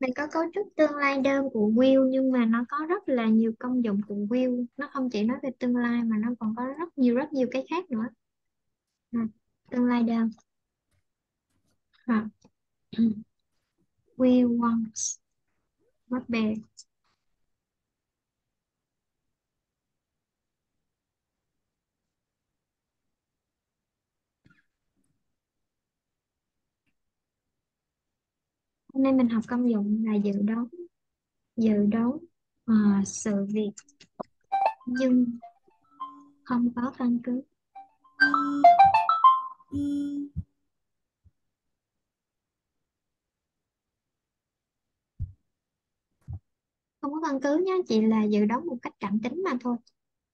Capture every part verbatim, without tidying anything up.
Mình có cấu trúc tương lai đơn của will nhưng mà nó có rất là nhiều công dụng của will. Nó không chỉ nói về tương lai mà nó còn có rất nhiều rất nhiều cái khác nữa. À, tương lai đơn. À, will wants not bear. Hôm nay mình học công dụng là dự đoán, dự đoán à, sự việc nhưng không có căn cứ. Không có căn cứ nhé, chỉ là dự đoán một cách cảm tính mà thôi.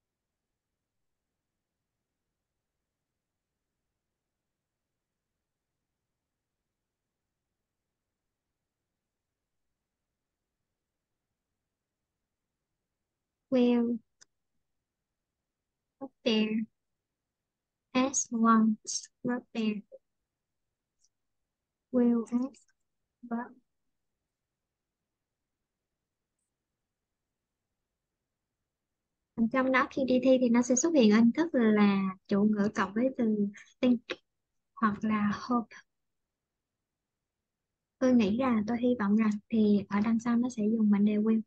Will not bear as wants not bear. Will as but trong đó khi đi thi thì nó sẽ xuất hiện hình thức là chủ ngữ cộng với từ think hoặc là hope. Tôi nghĩ rằng, tôi hy vọng rằng thì ở đằng sau nó sẽ dùng mệnh đề will.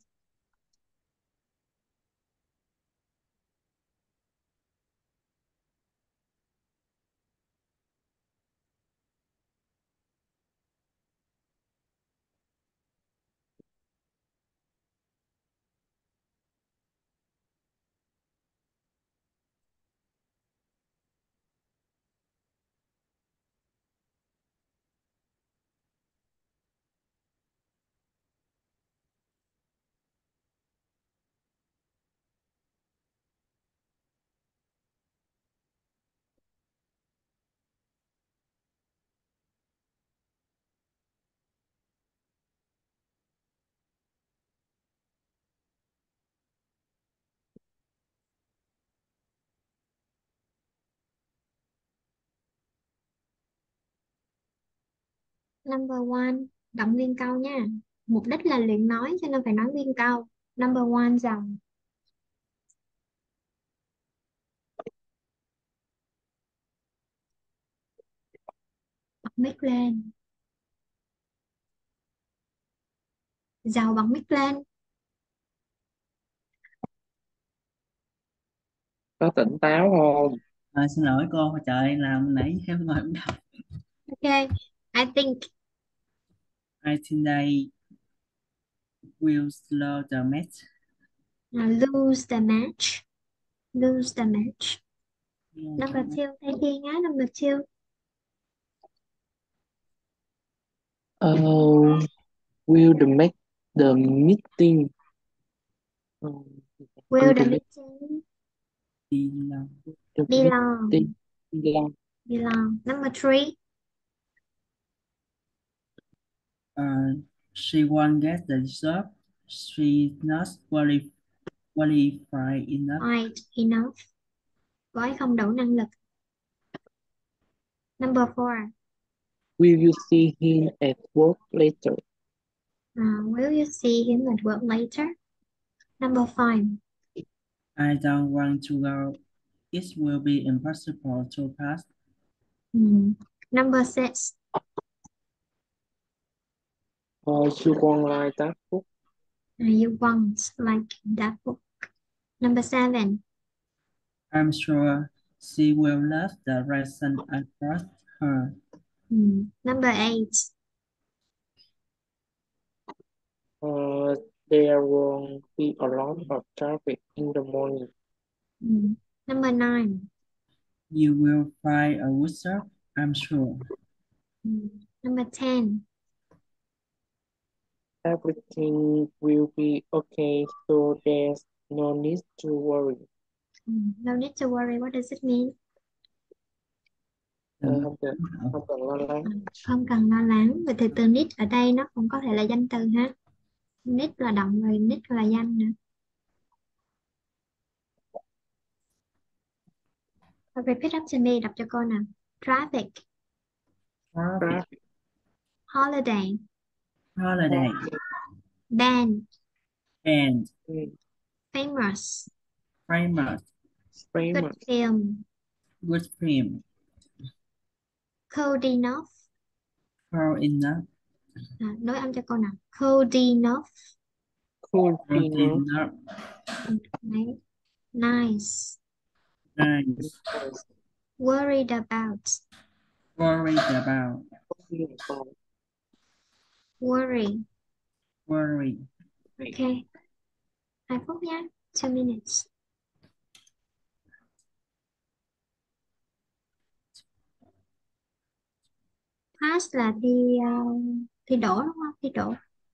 Number one, động viên câu nha. Mục đích là luyện nói cho nên phải nói nguyên câu. Number one dòng. Bật mic lên. Giàu bật mic lên. Có tỉnh táo không? À, xin lỗi cô, trời làm nãy em ngồi em đọc. Ok. I think. I think they will slow the match. uh, lose the match. Lose the match. Number two, thay phiên á. Number two. Oh, will the make the meeting um, will Will the the make meeting Đi lâu. the be long? meeting long? Be long. Number three. Uh, she won't get the job. She's not quali qualified enough. Right enough. Cô ấy không đủ năng lực. Number four. Will you see him at work later? Uh, will you see him at work later? Number five. I don't want to go. It will be impossible to pass. Hmm. Number six. Uh, you won't like that book? Uh, you won't like that book. Number seven. I'm sure she will love the lesson I brought her. Hmm. Number eight. Uh, there won't be a lot of traffic in the morning. Hmm. Number nine. You will find a wizard, I'm sure. Hmm. Number ten. Everything will be okay, so there's no need to worry. Hmm. No need to worry. What does it mean? Ờ, Đừng không cần không cần lo lắng. Ừ, không cần lo lắng. Vậy thì từ need ở đây nó cũng có thể là danh từ ha. Need là động rồi need là danh nữa. Repeat after me, đọc cho cô nào. Traffic, traffic Traffic, holiday, holiday, band, and mm, famous, famous, good famous, film, good film, cold enough. cold enough, À, nối âm cho câu nào, cold enough. cool cold enough, enough, Ừ, đấy. Nice, nice, nice, worried about, worried about, worrying about, worry. worry, Ok, hai phút nhé, two minutes. Pass là thi uh, thi đỗ đúng không, thi đỗ.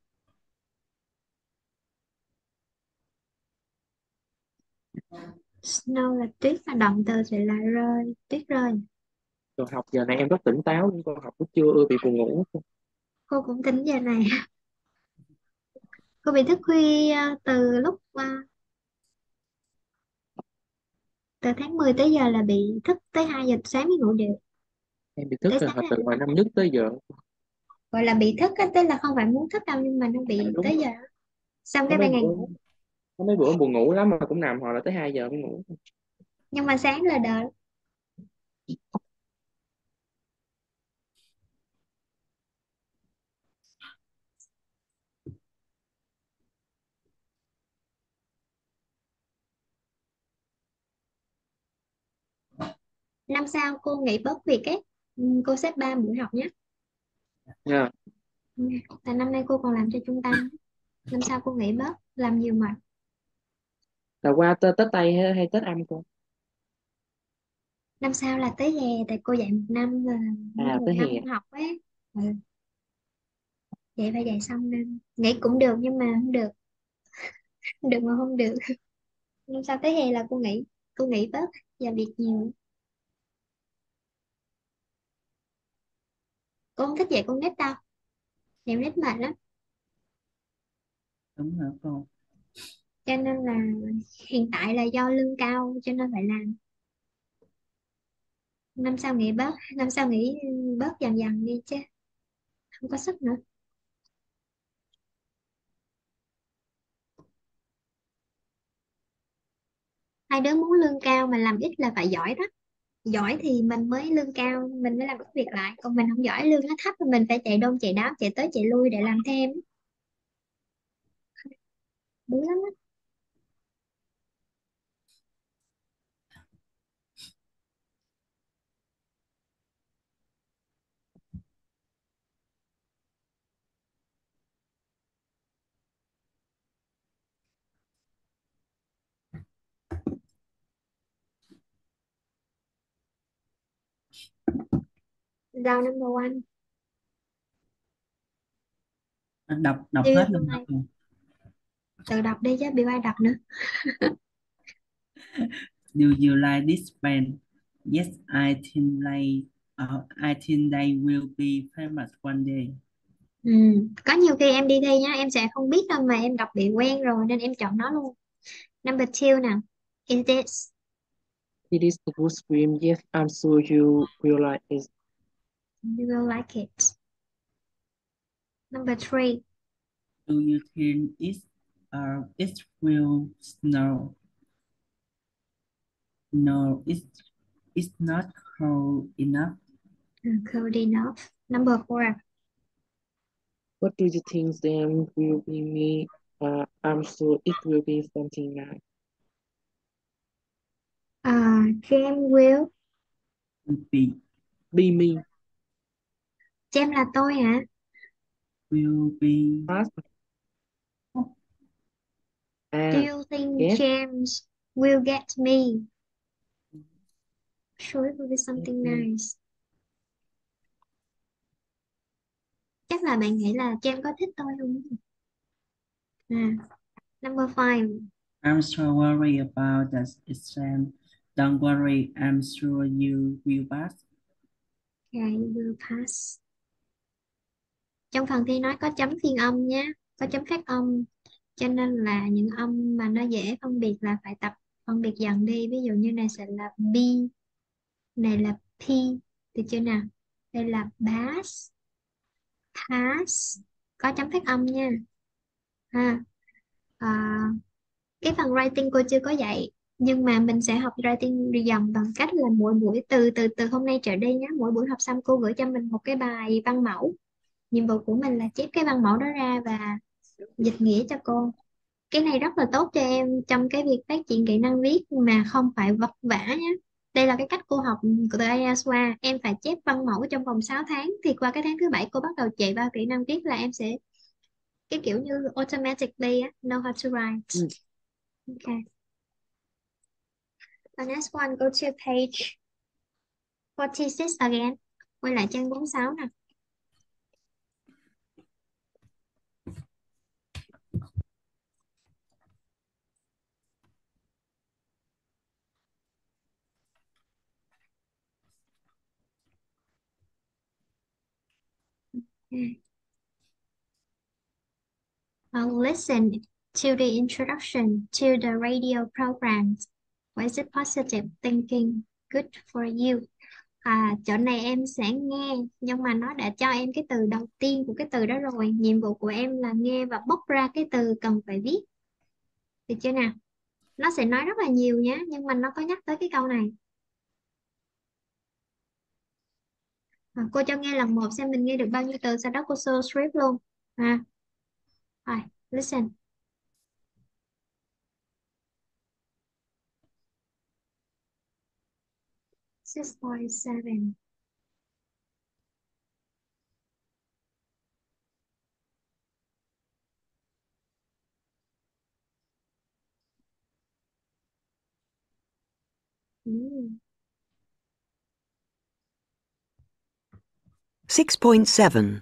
Snow là tuyết, và động từ sẽ là rơi, tuyết rơi. rồi học giờ này em rất tỉnh táo nhưng con học lúc trưa ưa bị buồn ngủ. Cô cũng tính giờ này. Cô bị thức khuya uh, từ lúc uh, từ tháng mười tới giờ là bị thức tới hai giờ sáng mới ngủ được. Em bị thức Tới rồi sáng hồi là từ hồi năm nhất tới giờ. gọi là bị thức á, tức là không phải muốn thức đâu nhưng mà nó À, bị đúng tới rồi. giờ. Xong có cái mấy ban ngày bữa ngủ, có mấy bữa buồn ngủ lắm mà cũng nằm hoặc là tới hai giờ mới ngủ. nhưng mà sáng là đợi. Năm sau cô nghỉ bớt việc ấy. Ừ, cô xếp ba buổi học nhé. Nha. Ừ, tại năm nay cô còn làm cho trung tâm, năm sau cô nghỉ bớt làm nhiều mà. Là qua tết Tết Tây hay, hay Tết âm con? Năm sau là tới hè, tại cô dạy một năm là À nguyên một tới năm hè. học ấy. Ừ, dạy phải dạy xong nên nghỉ cũng được nhưng mà không được. Không được mà không được. Năm sau tới hè là cô nghỉ, cô nghỉ bớt và việc nhiều. Cô không thích dạy con nít đâu, dạy con nít mệt lắm, đúng hả cô? cho nên là hiện tại là do lương cao cho nên phải làm. Năm sau nghỉ bớt, năm sau nghỉ bớt dần dần đi chứ không có sức nữa. Hai đứa muốn lương cao mà làm ít là phải giỏi đó. Giỏi thì mình mới lương cao, mình mới làm ít việc lại, còn mình không giỏi lương nó thấp thì mình phải chạy đôn chạy đáo, chạy tới chạy lui để làm thêm. Đúng lắm á. Rau number one. À, đọc đọc Do you hết luôn hả like, cô? tự đọc đi chứ bị ai đọc nữa. Do you like this band? Yes, I think like uh, I think they will be famous one day. Ừ. Có nhiều khi em đi thi nhá, em sẽ không biết đâu mà em đọc bị quen rồi nên em chọn nó luôn. Number two nào. Is this, It is a good stream. Yes, I'm sure you will like it. you will like it. Number three. Do you think it uh it will snow? No, it's it's not cold enough. Ừ, cold enough. Number four. What do you think then will be me? Uh, I'm sure it will be something nice. À, Jam will. Will be Be me. Jam là tôi hả? will be Pass. Do À, you think yes. James will get me? Sure, it will be Yes, something me. nice. Chắc là bạn nghĩ là Jam có thích tôi không? À, number five. I'm so worried about the exam. Don't worry, I'm sure you will pass. Okay, you will pass. Trong phần thi nói có chấm phiên âm nhé, có chấm phát âm. Cho nên là những âm mà nó dễ phân biệt là phải tập phân biệt dần đi. Ví dụ như này sẽ là B, này là P. Được chưa nào? Đây là bass, pass. Có chấm phát âm nha. ha. À, cái phần writing cô chưa có dạy, nhưng mà mình sẽ học writing dần bằng cách là mỗi buổi từ từ từ hôm nay trở đi nhé, mỗi buổi học xong cô gửi cho mình một cái bài văn mẫu. Nhiệm vụ của mình là chép cái văn mẫu đó ra và dịch nghĩa cho cô. Cái này rất là tốt cho em trong cái việc phát triển kỹ năng viết mà không phải vất vả nhé. Đây là cái cách cô học từ ai eo qua. Em phải chép văn mẫu trong vòng sáu tháng. Thì qua cái tháng thứ bảy cô bắt đầu chạy vào kỹ năng viết là em sẽ cái kiểu như automatically á, know how to write. Ừ. Okay. The next one, go to page forty-six again. Quay lại trang bốn mươi sáu nè. Okay. Uh, listen to the introduction to the radio programs. Why is it positive thinking good for you? À, chỗ này em sẽ nghe, nhưng mà nó đã cho em cái từ đầu tiên của cái từ đó rồi. Nhiệm vụ của em là nghe và bóc ra cái từ cần phải viết. Được chưa nào? Nó sẽ nói rất là nhiều nhé, nhưng mà nó có nhắc tới cái câu này. À, cô cho nghe lần một xem mình nghe được bao nhiêu từ, sau đó cô show script luôn. À, rồi, listen. six point seven. Mm. six point seven.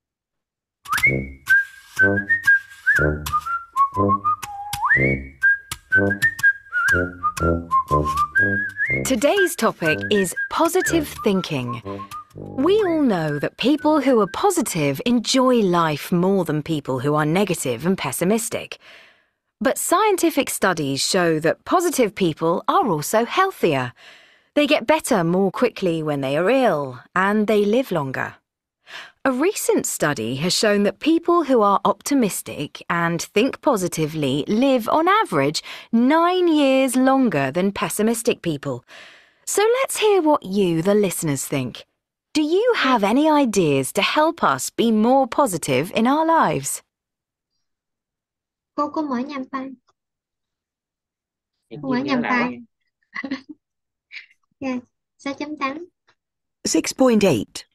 Today's topic is positive thinking. We all know that people who are positive enjoy life more than people who are negative and pessimistic. But scientific studies show that positive people are also healthier. They get better more quickly when they are ill, and they live longer. A recent study has shown that people who are optimistic and think positively live on average nine years longer than pessimistic people. So let's hear what you, the listeners, think. Do you have any ideas to help us be more positive in our lives? Cô cô mở nhầm file. Hèn Cô chi mở nghe nhầm nó lạ quá. file. Yeah. sáu chấm tám. six point eight.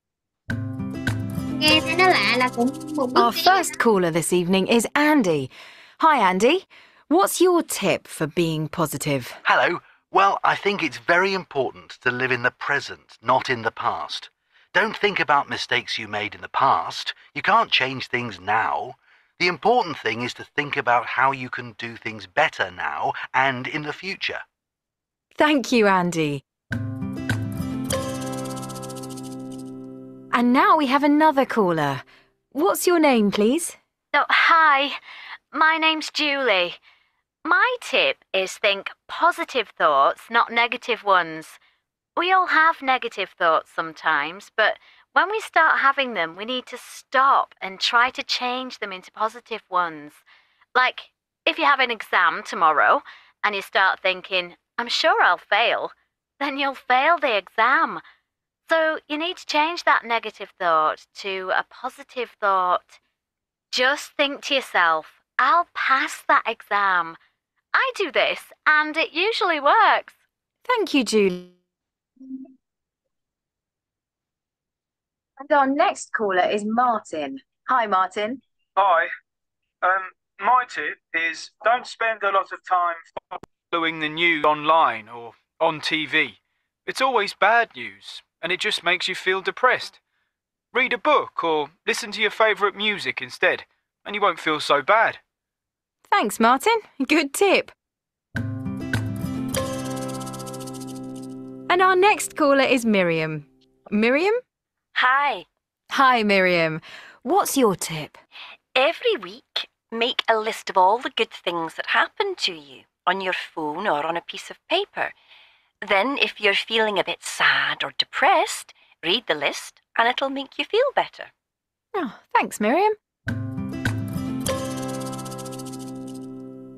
Nghe thấy nó lạ là cũng một bước Our tiến. first caller this evening is Andy. Hi, Andy. What's your tip for being positive? Hello. Well, I think it's very important to live in the present, not in the past. Don't think about mistakes you made in the past. You can't change things now. The important thing is to think about how you can do things better now and in the future. Thank you, Andy. And now we have another caller. What's your name, please? Oh, hi, my name's Julie. My tip is think positive thoughts, not negative ones. We all have negative thoughts sometimes, but when we start having them, we need to stop and try to change them into positive ones. Like, if you have an exam tomorrow and you start thinking, I'm sure I'll fail, then you'll fail the exam. So you need to change that negative thought to a positive thought. Just think to yourself, I'll pass that exam. I do this, and it usually works. Thank you, Julie. And our next caller is Martin. Hi, Martin. Hi. Um, my tip is don't spend a lot of time following the news online or on T V. It's always bad news, and it just makes you feel depressed. Read a book or listen to your favourite music instead, and you won't feel so bad. Thanks, Martin. Good tip. And our next caller is Miriam. Miriam? Hi. Hi, Miriam. What's your tip? Every week, make a list of all the good things that happened to you on your phone or on a piece of paper. Then, if you're feeling a bit sad or depressed, read the list and it'll make you feel better. Oh, thanks, Miriam.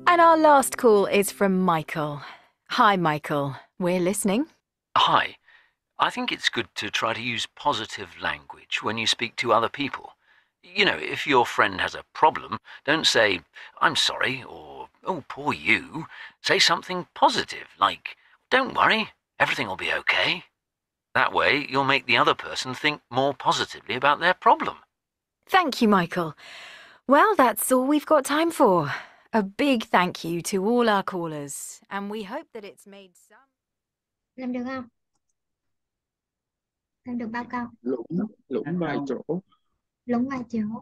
And our last call is from Michael. Hi, Michael. We're listening. Hi. I think it's good to try to use positive language when you speak to other people. You know, if your friend has a problem, don't say, I'm sorry, or, oh, poor you. Say something positive, like, don't worry, everything will be okay. That way, you'll make the other person think more positively about their problem. Thank you, Michael. Well, that's all we've got time for. A big thank you to all our callers, and we hope that it's made some... Làm được không? Làm được bao câu? Lũng, lũng vài chỗ. Lũng vài chỗ.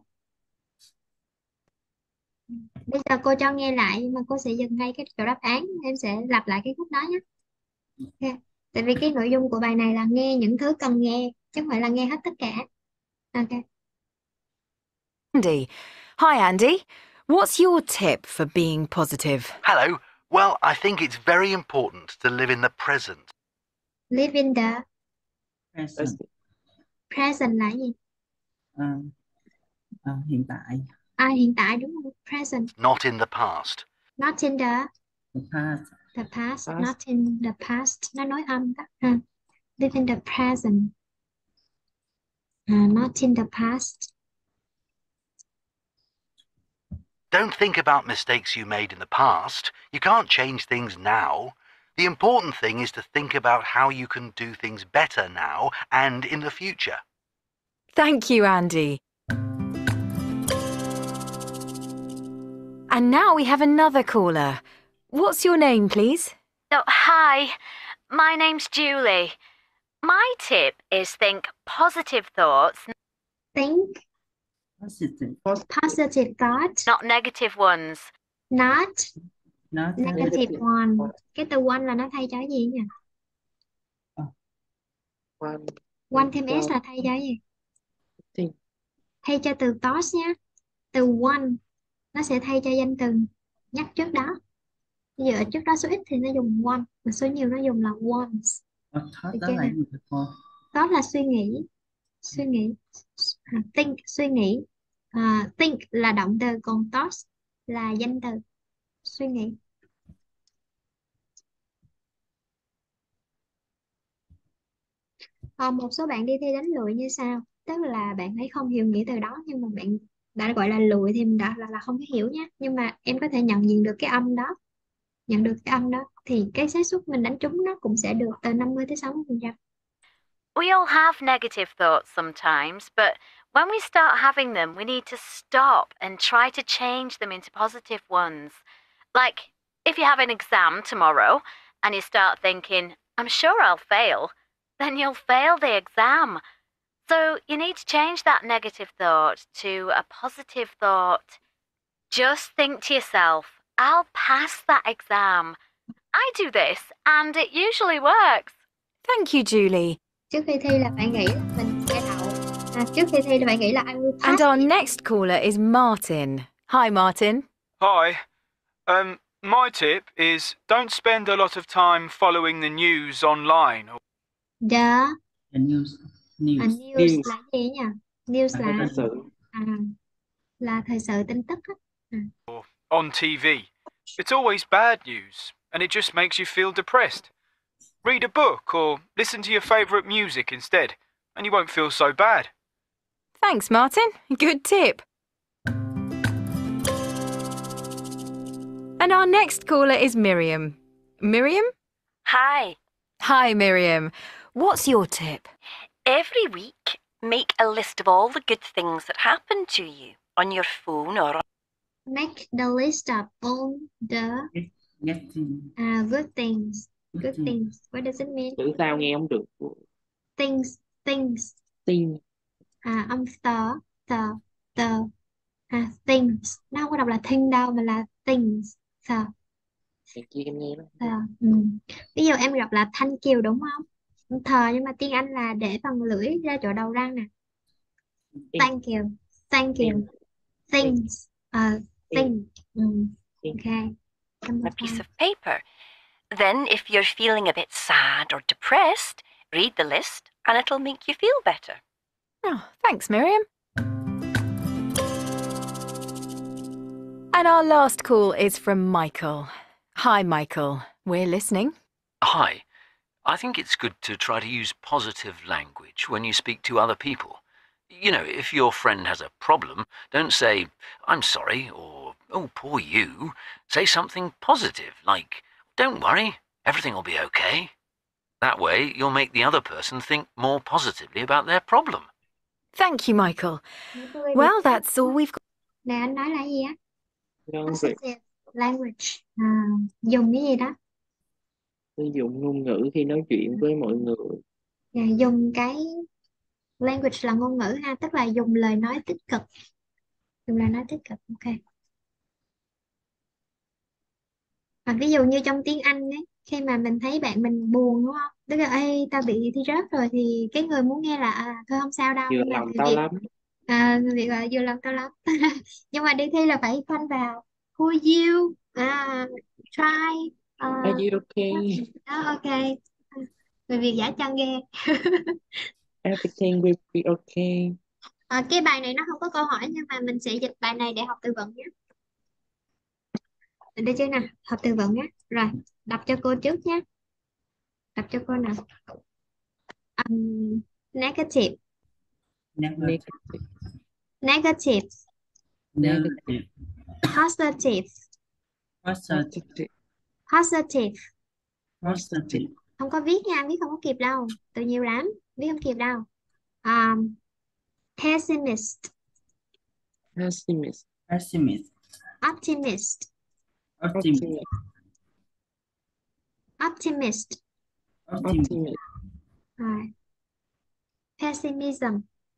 Bây giờ cô cho nghe lại, nhưng mà cô sẽ dừng ngay cái chỗ đáp án. Em sẽ lặp lại cái khúc đó nhé. Okay. Tại vì cái nội dung của bài này là nghe những thứ cần nghe, chứ không phải là nghe hết tất cả. Ok. Andy. Hi, Andy. What's your tip for being positive? Hello. Well, I think it's very important to live in the present. Live in the Present. present là gì? Ờ, ờ, hiện tại. À, hiện tại đúng không? Present. Not in the past. Not in the The past. the past. Past. Not in the past. Nó nói âm đó. Ha. Live in the present. Uh, not in the past. Don't think about mistakes you made in the past. You can't change things now. The important thing is to think about how you can do things better now and in the future. Thank you, Andy. And now we have another caller. What's your name, please? Oh, hi. My name's Julie. My tip is think positive thoughts, Think Positive. positive thoughts. not negative ones. Not Not negative one. Cái từ one là nó thay cho cái gì nhỉ? One, One thêm s là thay cho cái gì? Think. Thay cho từ thoughts nhé. Từ one nó sẽ thay cho danh từ nhắc trước đó. Bây giờ ở trước đó số ít thì nó dùng one, mà số nhiều nó dùng là ones. Ờ, thought Được đó chưa là nè? gì vậy cô? Thought là suy nghĩ. Suy nghĩ. À, think suy nghĩ. À, think là động từ, còn thoughts là danh từ. Suy nghĩ. Ờ, một số bạn đi thi đánh lụi như sau, tức là bạn ấy không hiểu nghĩa từ đó, nhưng mà bạn đã gọi là lụi thì mình đã là, là không có hiểu nhé, nhưng mà em có thể nhận diện được cái âm đó, nhận được cái âm đó thì cái xác suất mình đánh trúng nó cũng sẽ được từ năm mươi tới sáu mươi phần trăm. We all have negative thoughts sometimes, but when we start having them, we need to stop and try to change them into positive ones. Like, if you have an exam tomorrow and you start thinking, I'm sure I'll fail, then you'll fail the exam. So you need to change that negative thought to a positive thought. Just think to yourself, I'll pass that exam. I do this and it usually works. Thank you, Julie. Trước khi thi là bạn nghĩ là mình sẽ đậu. À, trước khi thi là bạn nghĩ là I will And pass. our next caller is Martin. Hi, Martin. Hi. Um, my tip is don't spend a lot of time following the news online. Or... The The news. News. à, news, News. là gì nhỉ? News là Thật sự. à, là thời sự tin tức á. À. on T V. It's always bad news, and it just makes you feel depressed. Read a book or listen to your favourite music instead, and you won't feel so bad. Thanks, Martin. Good tip. And our next caller is Miriam. Miriam? Hi. Hi, Miriam. What's your tip? Every week, make a list of all the good things that happen to you on your phone or on... Make the list of all the Getting. uh, good things. Good Getting. things. What does it mean? Chữ sao nghe không được. Things, things. Tin. À, âm tờ, tờ, tờ. À, things. Nó không có đọc là thing đâu, mà là things. Tờ, Này kia em nghe đó. tờ. Ừ. Ví dụ em đọc là thanh kiều đúng không? Thờ, nhưng mà tiếng Anh là để bằng lưỡi ra chỗ đầu răng nè. Thank you. Thank you. Things. Uh, thing. Ừ. Okay. Number a piece five. of paper. Then, if you're feeling a bit sad or depressed, read the list and it'll make you feel better. Oh, thanks, Miriam. And our last call is from Michael. Hi, Michael. We're listening. Hi. I think it's good to try to use positive language when you speak to other people. You know, if your friend has a problem, don't say, I'm sorry, or, oh, poor you. Say something positive, like, don't worry, everything will be okay. That way, you'll make the other person think more positively about their problem. Thank you, Michael. Những người Việt Well, Nam that's all we've got. Nè anh nói là gì á? Language, Positive language. À, dùng cái gì đó? sử dụng ngôn ngữ khi nói chuyện với mọi người. Dạ, dùng cái language là ngôn ngữ ha, tức là dùng lời nói tích cực. Dùng lời nói tích cực, ok. Và ví dụ như trong tiếng Anh ấy, khi mà mình thấy bạn mình buồn đúng không? Tức là ê tao bị thi rớt rồi thì cái người muốn nghe là à, thôi không sao đâu, Vừa nhưng mà lòng người tao Việt lắm. à, người Việt là vừa lòng tao lắm. Nhưng mà đi thi là phải khoanh vào who you à, try à, Are you okay? đó, ok. Người Việt giả chân ghê. Everything will be okay. À, cái bài này nó không có câu hỏi nhưng mà mình sẽ dịch bài này để học từ vựng nhé. Được chưa nào? Học từ vựng nhé. Rồi, đọc cho cô trước nhé. Đọc cho cô nào. Um, negative, Negative. negative, Negative. positive, Positive. positive. Positive. Không có viết nha, viết không có kịp đâu. Từ nhiều lắm, viết không kịp đâu. Um, pessimist, Pessimist, Pessimist. optimist, Optimist. optimist. Optimist. optimist, Rồi. Pessimism,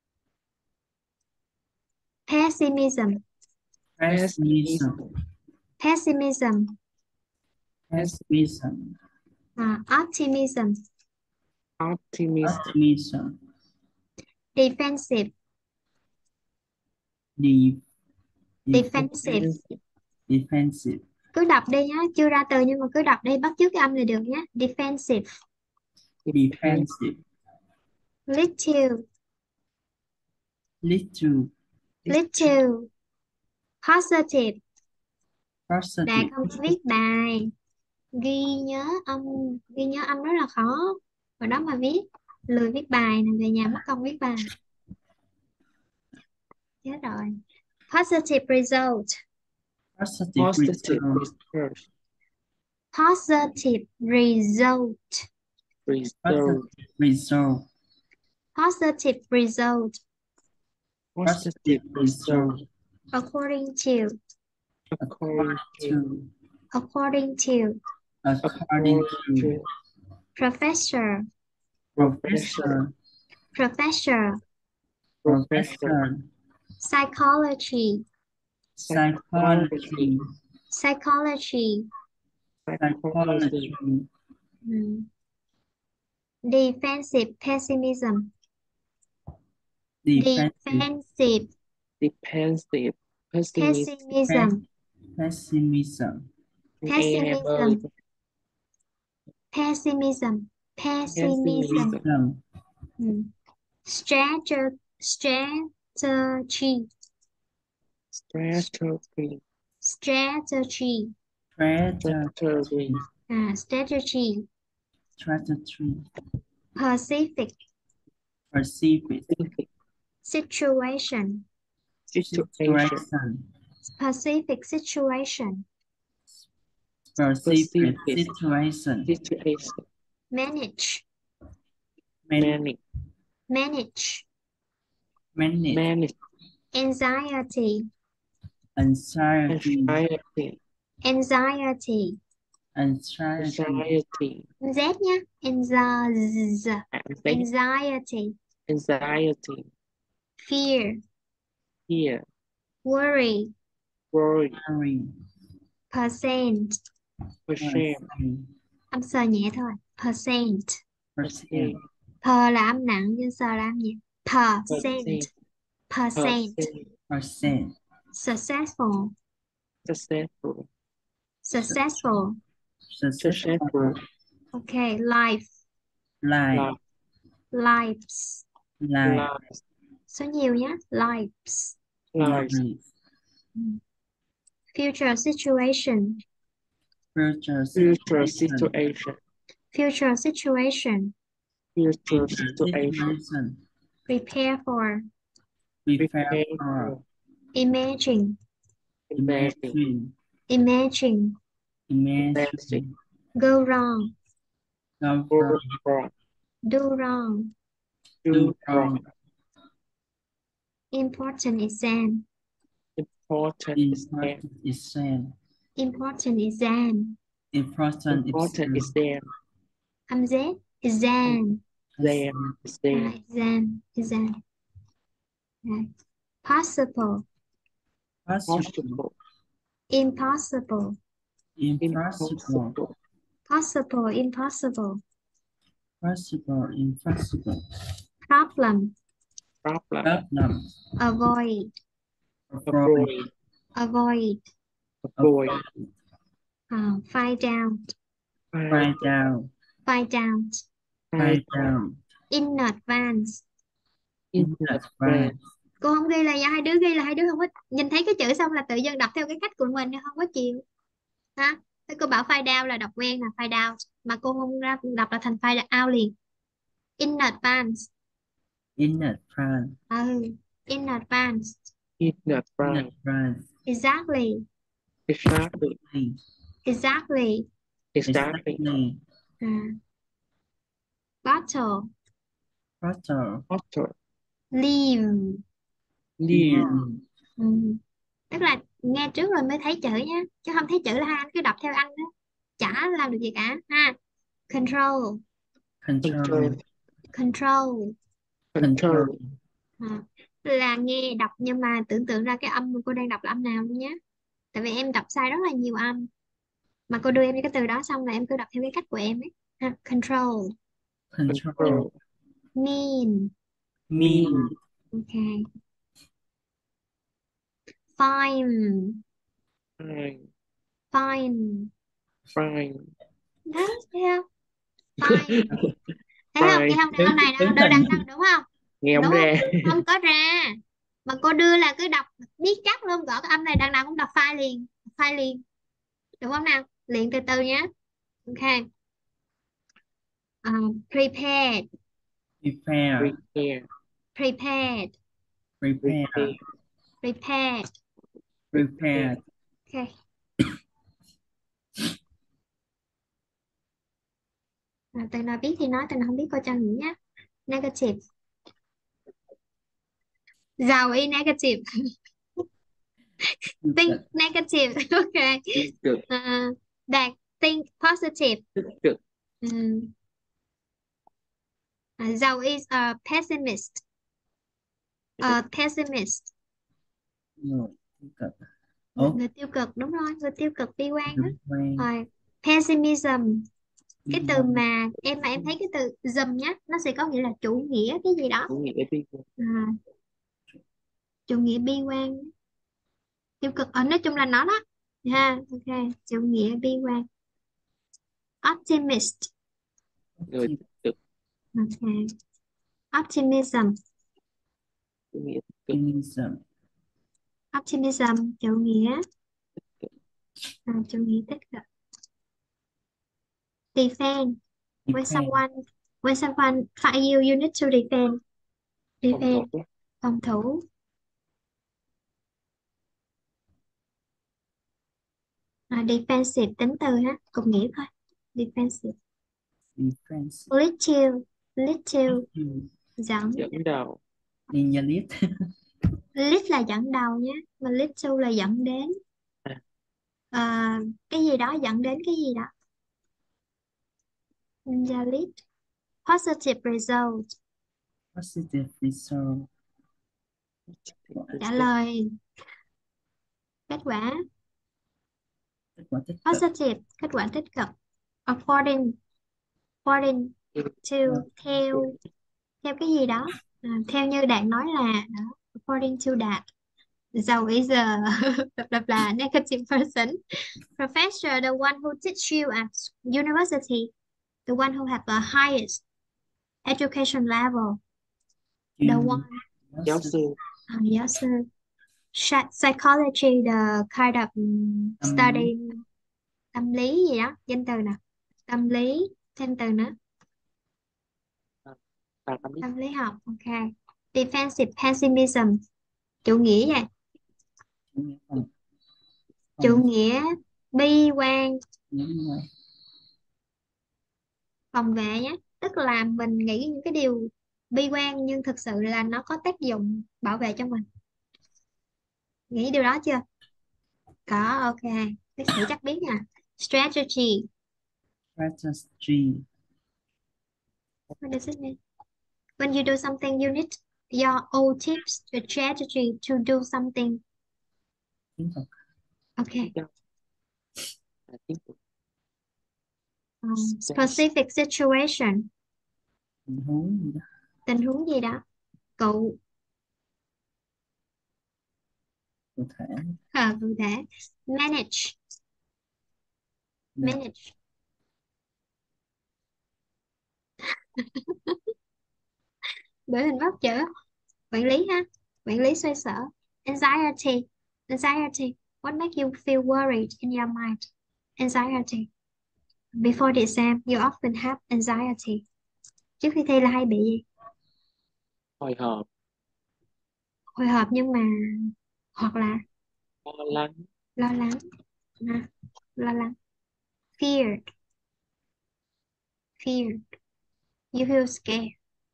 pessimism, Pessimism. pessimism. Pessimism. À, optimism, optimist, Optimism. defensive, De- defensive. Defensive. Cứ đọc đi nhá, chưa ra từ nhưng mà cứ đọc đi, bắt chước cái âm là được nhé. Defensive, Defensive. little, Little. little, positive. Đã Positive. không viết bài, ghi nhớ âm, ghi nhớ âm rất là khó. Ở đó mà viết, lười viết bài nè, về nhà mất công viết bài. Chết rồi. Positive result, Positive. positive Result. result, positive result, result, Result. positive result, positive result, according to, according to, according to, According to. professor, Professor. professor, Professor. psychology, Psychology. psychology, Psychology. hmm. Defensive pessimism, Defensive. defensive defensive, pessimist, pessimism, Pessimism. pessimism, pessimism, pessimism, Pessimism. hmm. Strategy, strategy, strategy, strategy, Strategy. à, strategy, Strategy. Pacific, Pacific. situation, situation, Situation. Pacific situation, Pacific. Pacific. Situation. situation, manage, Manage. manage, Manage. manage, anxiety, Anxiety. anxiety, anxiety, Anxiety. anxiety, Z nhá, anxiety, anxiety, anxiety, anxiety, fear, fear, worry, worry, Worry. percent, percent, âm sờ nhẹ thôi, percent, Percent. per là âm nặng nhưng sờ là âm nhẹ, percent, percent, Percent. successful, successful, successful, Successful. okay, life, Life. lives, Life. life, số nhiều nhé, lives, life, Life. Future situation. Future Future situation. situation. Future situation. Future Future situation. situation. Prepare for. Prepare Prepare for. for. Imagine. Imagine. Imagine. Imagine. Imagine. Go wrong. Go Go wrong. wrong. Do wrong. Do Do wrong. wrong. Important exam. Important exam. Important exam. Important exam. Important Important exam. exam. Âm Z. Exam. Exam. Exam. À, exam. Exam. Right. Possible. Possible. Possible. Impossible. Impossible. Impossible. Possible. Impossible. Possible. Impossible. Problem. Problem. Problem. Avoid. Avoid. Avoid. Avoid. Uh, find out. Find out. Find out. Find out. In advance. In advance. Cô không ghi là do hai đứa ghi là hai đứa không có nhìn thấy cái chữ xong là tự dân đọc theo cái cách của mình không có chịu. Ha? Thế cô bảo find out là đọc quen là find out mà cô không ra đọc là thành find out liền. In advance. In advance. Ừ. In advance. In In advance. advance. Exactly. Exactly. Exactly. Exactly. Exactly. À. Bottle. Bottle. Bottle. Leave. Leave. Ừ. Tức là nghe trước rồi mới thấy chữ nhé, chứ không thấy chữ là hai anh cứ đọc theo anh đó, chả làm được gì cả ha. Control. Control. Control. Control. À. Là nghe đọc nhưng mà tưởng tượng ra cái âm mà cô đang đọc là âm nào luôn nhé, tại vì em đọc sai rất là nhiều âm mà cô đưa em cái từ đó xong là em cứ đọc theo cái cách của em ấy ha. Control. Control. Mean. Mean. Okay. Fine. Fine. Fine. Fine. Đó, thấy không? Fine. Thấy không? Nghe không? Cái âm này nó Đúng đỡ rồi. đằng hơn đúng không? Nghe không Đúng ra. không? Không có ra. Mà cô đưa là cứ đọc biết chắc luôn, gõ cái âm này đằng nào cũng đọc file liền, file liền. Đúng không nào? Luyện từ từ nhé. Ok. Uh, prepared. Prepare. Prepare. Prepared. Prepare. Prepared. Prepare. Ok. À, từ nào biết thì nói, từ nào không biết cô cho nghỉ nhé. Negative. Giàu y negative. Think negative. Ok. Tích cực. Uh, đạt think positive. Tích cực. Um, uh, giàu is a pessimist. A pessimist. No. Tích cực. Người, Ủa? người tiêu cực, đúng rồi, người tiêu cực bi quan đó. Bi quan. Rồi, pessimism. Cái Bi từ quan. mà em mà em thấy cái từ dùm nhá, nó sẽ có nghĩa là chủ nghĩa cái gì đó. Chủ nghĩa bi quan. À, chủ nghĩa bi quan, tiêu cực, ở nói chung là nó đó ha. Ok, chủ nghĩa bi quan. Optimist. Người tích cực. Ok. Optimism. Chủ nghĩa tích cực. Optimism. Optimism, chủ nghĩa à, chủ nghĩa tích cực. Defend. When Defend. someone when someone fight you, you need to defend. Phòng Defend. thủ. Phòng thủ. À, defensive tính từ ha, cùng nghĩa thôi. Defensive. Defense. Little. Little. Dẫn. Dẫn đầu. Ninja list. Lead là dẫn đầu nhé, mà little là dẫn đến. À. À, cái gì đó dẫn đến cái gì đó. Ninja lead. Positive result. Positive result. Trả lời. Kết quả. Kết quả tích cực. Positive, kết quả tích cực. According. According to. Theo. Theo cái gì đó. À, theo như Đạt nói là đó. According to Đạt. Giàu is a blah, blah, blah, negative person. Professor, the one who teach you at university. The one who have the highest education level. The one. Giáo sư. À, giáo sư. Psy- Psychology, the kind of um, Tâm lý. study tâm lý gì đó, danh từ nè, tâm lý, thêm từ nữa, À, tâm lý tâm lý học. Ok. Defensive pessimism, chủ nghĩa vậy, Chủ nghĩa phòng chủ phòng nghĩa bi quan, đúng rồi. phòng vệ nhé, tức là mình nghĩ những cái điều bi quan nhưng thực sự là nó có tác dụng bảo vệ cho mình. Nghĩ điều đó chưa? Có. Ok, bác sĩ chắc biết nha. Strategy, Strategy. what does it mean? When you do something you need your own tips, a strategy to do something. Chiến thuật. Ok. à, tiếng Việt. Um, specific situation, Tình huống gì đó. tình huống gì đó. Cụ, Cụ thể. à, cụ thể. Manage, Nè, manage. Bởi hình bắt chữ. Quản lý ha, quản lý xoay sở. Anxiety, anxiety. What makes you feel worried in your mind? Anxiety. Before the exam, you often have anxiety. Trước khi thi là hay bị gì? Hồi hộp, Hồi hộp nhưng mà hoặc là lo lắng, lo lắng. À, lo lắng. Feared, feared. You feel scared.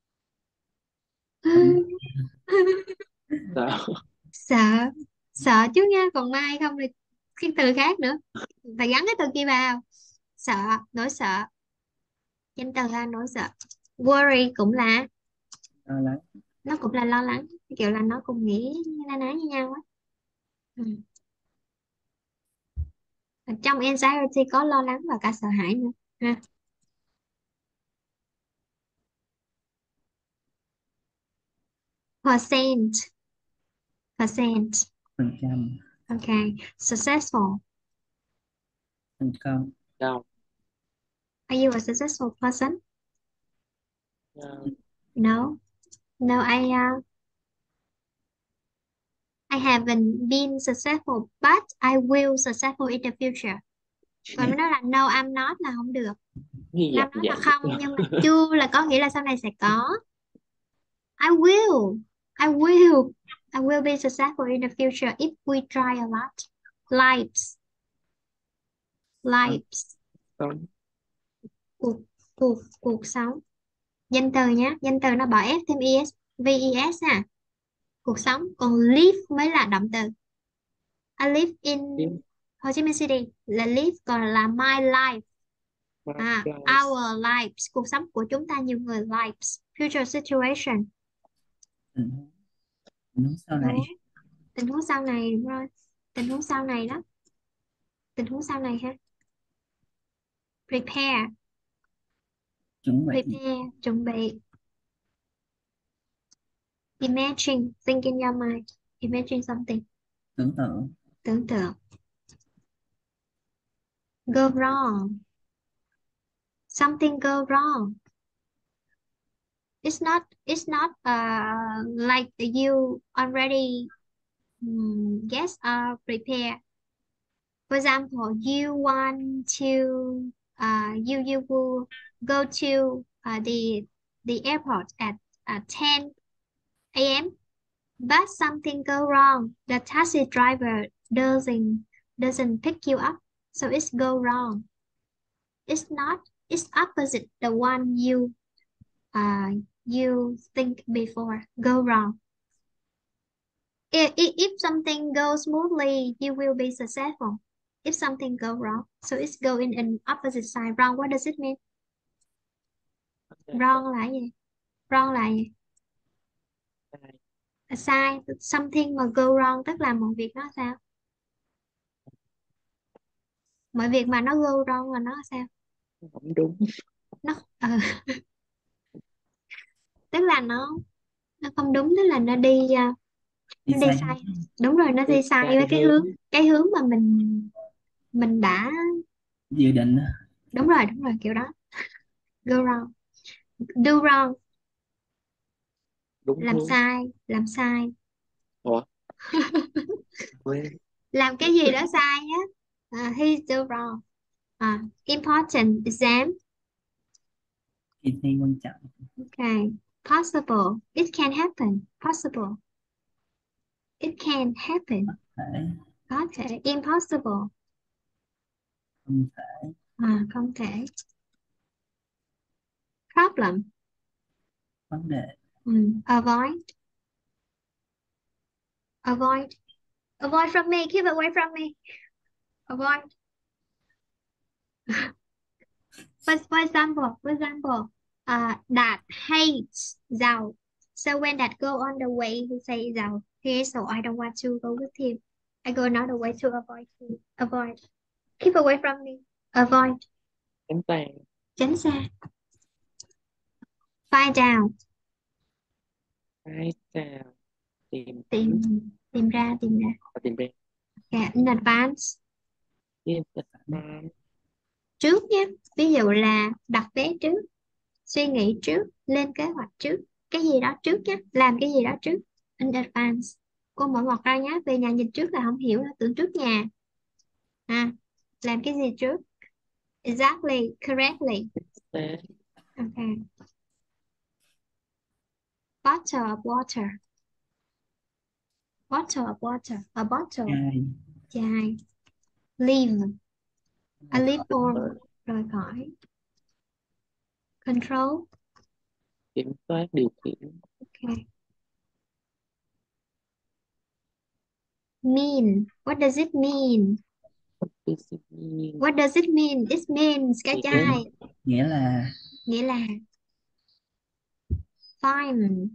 sợ, Sợ, sợ chứ nha, còn mai không thì cái từ khác nữa, phải gắn cái từ kia vào. Sợ, nỗi sợ, danh từ ha, nỗi sợ. Worry cũng là, lo lắng. nó cũng là lo lắng, kiểu là nó cùng nghĩa na ná như nhau á. Ừ. Ở trong anxiety có lo lắng và cả sợ hãi nữa ha. Percent, percent. Phần trăm. Okay. Successful. Thành công. đau, Are you a successful person? đau, No. No, I uh, I haven't been successful, but I will successful in the future. Còn mới nói là no, I'm not là không được. như No, dập nói là vậy. không, nhưng mà chưa là có nghĩa là sau này sẽ có. I will. I will. I will be successful in the future if we try a lot. Lives. Lives. Sống, Cuộc, cuộc, cuộc sống. Danh từ nhé. Danh từ nó bỏ S thêm es, ves à. Cuộc sống. Còn live mới là động từ. I live in tiếng, Hồ Chí Minh City là live, còn là my life. À, life, our lives. Cuộc sống của chúng ta, nhiều người lives. Future situation. Tình huống. Tình huống sau Đúng. này. Tình huống sau này, đúng rồi. Tình huống sau này đó. Tình huống sau này ha. Prepare, Chuẩn bị. prepare, chuẩn bị. Imagine, think in your mind. Imagine something. Tưởng tượng. Tưởng tượng. Go wrong. Something go wrong. It's not, it's not uh, like you already um, guess or prepare. For example, you want to, uh, you you will go to uh, the the airport at uh, ten a m But something go wrong. The taxi driver doesn't doesn't pick you up, so it's go wrong. It's not. It's opposite the one you uh you think before. Go wrong. If, if something goes smoothly, you will be successful. If something go wrong, so it's go in an opposite side. Wrong, what does it mean? Wrong là gì? Wrong là gì? Là sai. Something mà go wrong tức là một việc nó sao? Mọi việc mà nó go wrong là nó sao? không đúng, Nó ờ. Tức là nó nó không đúng, tức là nó đi uh, Đi nó đi sai. sai. Đúng rồi, nó đi sai sai với cái hướng. hướng cái hướng mà mình mình đã Dự định. đúng rồi, đúng rồi, kiểu đó. Go wrong. Do wrong, đúng làm hướng. sai, làm sai. Ủa? quên. Làm cái gì đó sai nhé. À, he's the wrong. À, important exam. Kỳ thi quan trọng. Okay. Possible. It can happen. Possible. It can happen. Thể. Có thể. Impossible. Không thể. À, không thể. Problem. Vấn đề. Ừ. Avoid. Avoid. Avoid from me. Keep away from me. Avoid. For, for example, for example, uh, Dad hates giàu. So when Dad go on the way, he say giàu. Here, so I don't want to go with him. I go another way to avoid him. Avoid. Keep away from me. Avoid. Tránh tàn. Tránh xa. Find out. Find out. Tìm Tìm tìm ra tìm ra. Và tìm ra. Okay. In advance. In advance. Trước nhé. Ví dụ là đặt vé trước, suy nghĩ trước, lên kế hoạch trước, cái gì đó trước nhé, làm cái gì đó trước. In advance. Cô mở ngoặc ra nhé, về nhà nhìn trước là không hiểu, là tưởng trước nhà. À, làm cái gì trước? Exactly, correctly. Okay. Bottle of water. Bottle of water. A bottle. Chai. Chai. Leave. I leave all. Rời khỏi. Control. Kiểm soát, điều khiển. Okay. Mean. What does it mean? What does it mean? What does it mean? It means cái chai. Nghĩa là. Nghĩa là. Fine.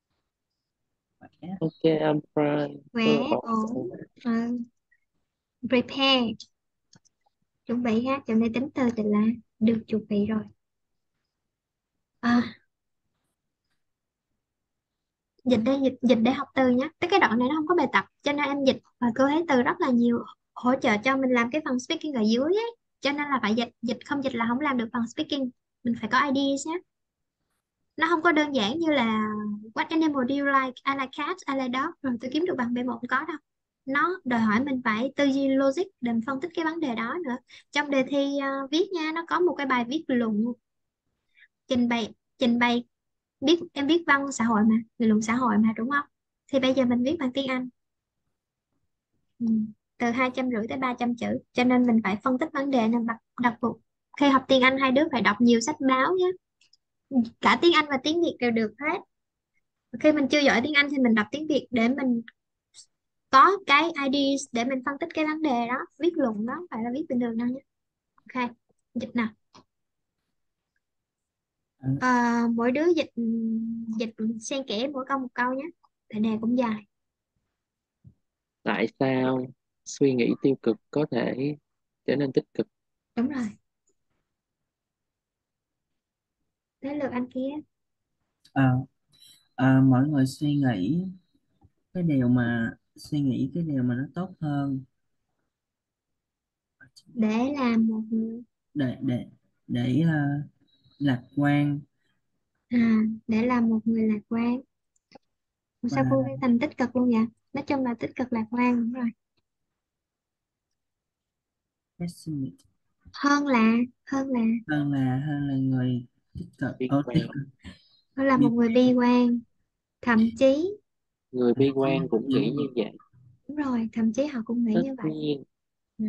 Okay, I'm fine. Khỏe, Ờ, ổn. Uh, prepared. Chuẩn bị ha, chỗ này tính từ thì là được chuẩn bị rồi. À, dịch đây, dịch dịch để học từ nhé. Tới cái đoạn này nó không có bài tập, cho nên em dịch và cô thấy từ rất là nhiều, hỗ trợ cho mình làm cái phần speaking ở dưới ấy. Cho nên là phải dịch, dịch không dịch là không làm được phần speaking. Mình phải có ideas nhé. Nó không có đơn giản như là what animal do you like? I like cat, I like dog. Rồi tôi kiếm được bằng B một không có đâu. Nó đòi hỏi mình phải tư duy logic để mình phân tích cái vấn đề đó nữa. Trong đề thi uh, viết nha, nó có một cái bài viết luận trình bày trình bày biết em biết văn xã hội mà, nghị luận xã hội mà đúng không? Thì bây giờ mình viết bằng tiếng Anh. Ừ. Từ hai trăm rưỡi tới ba trăm chữ, cho nên mình phải phân tích vấn đề nên đặc đặc vụ. Khi học tiếng Anh hai đứa phải đọc nhiều sách báo nhé. Cả tiếng Anh và tiếng Việt đều được hết. Khi mình chưa giỏi tiếng Anh thì mình đọc tiếng Việt để mình có cái ideas để mình phân tích cái vấn đề đó, viết luận đó, phải là viết bình thường đâu nhé. Ok, dịch nào. À, mỗi đứa dịch dịch xen kẽ mỗi câu một câu nhé, tại đề cũng dài. Tại sao suy nghĩ tiêu cực có thể trở nên tích cực? Đúng rồi. Tới lượt anh kia. À, à, mọi người suy nghĩ cái điều mà suy nghĩ cái điều mà nó tốt hơn Để làm một người để để để uh, lạc quan. à để làm một người lạc quan. Sao Và cô viết thành tích cực luôn vậy? Nói chung là tích cực lạc quan, đúng rồi. pessimist. Hơn là hơn là hơn là hơn là người tích cực. Bi Ồ, quan. tích cực. hơn là Bi một người bi quan, thậm chí Người bi quan quan. cũng nghĩ như vậy. đúng rồi, thậm chí họ cũng nghĩ Tất như vậy. nhiên, Ừ.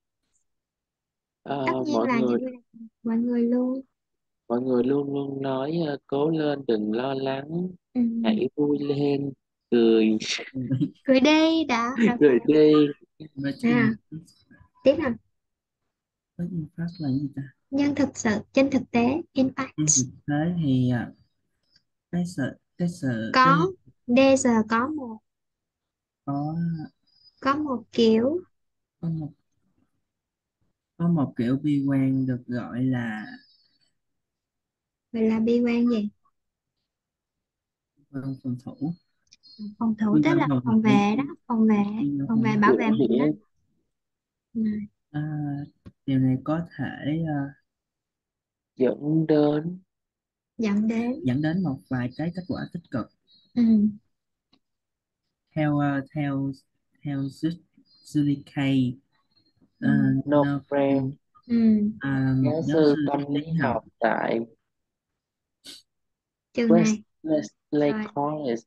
ờ, Tất nhiên mọi là người những người mọi người luôn mọi người luôn luôn nói ờ, cố lên, đừng lo lắng, ừ. hãy vui lên, cười Cười đi đã rồi. cười đi. Và À, tiếp nào. với impact là gì ta? Nhưng thực sự trên thực tế impact Trên thực tế thì à, cái sự cái sự cái có bây giờ có một có có một kiểu có một có một kiểu bi quan được gọi là gọi là bi quan gì? vâng, phòng thủ. Phòng thủ Bi tức quan là phòng phòng thủ. vệ đó, phòng vệ Bi quan phòng vệ phòng bảo thủ. vệ mình đó. Ừ. À, điều này có thể à, dẫn đến Dẫn đến dẫn đến một vài cái kết quả tích cực ừ. theo à, theo theo Julie Kay, Ừ. uh, No no friend. Ừ. à, một Giáo giáo sư sư tâm lý lý học. học tại Trường này Wesley rồi, College,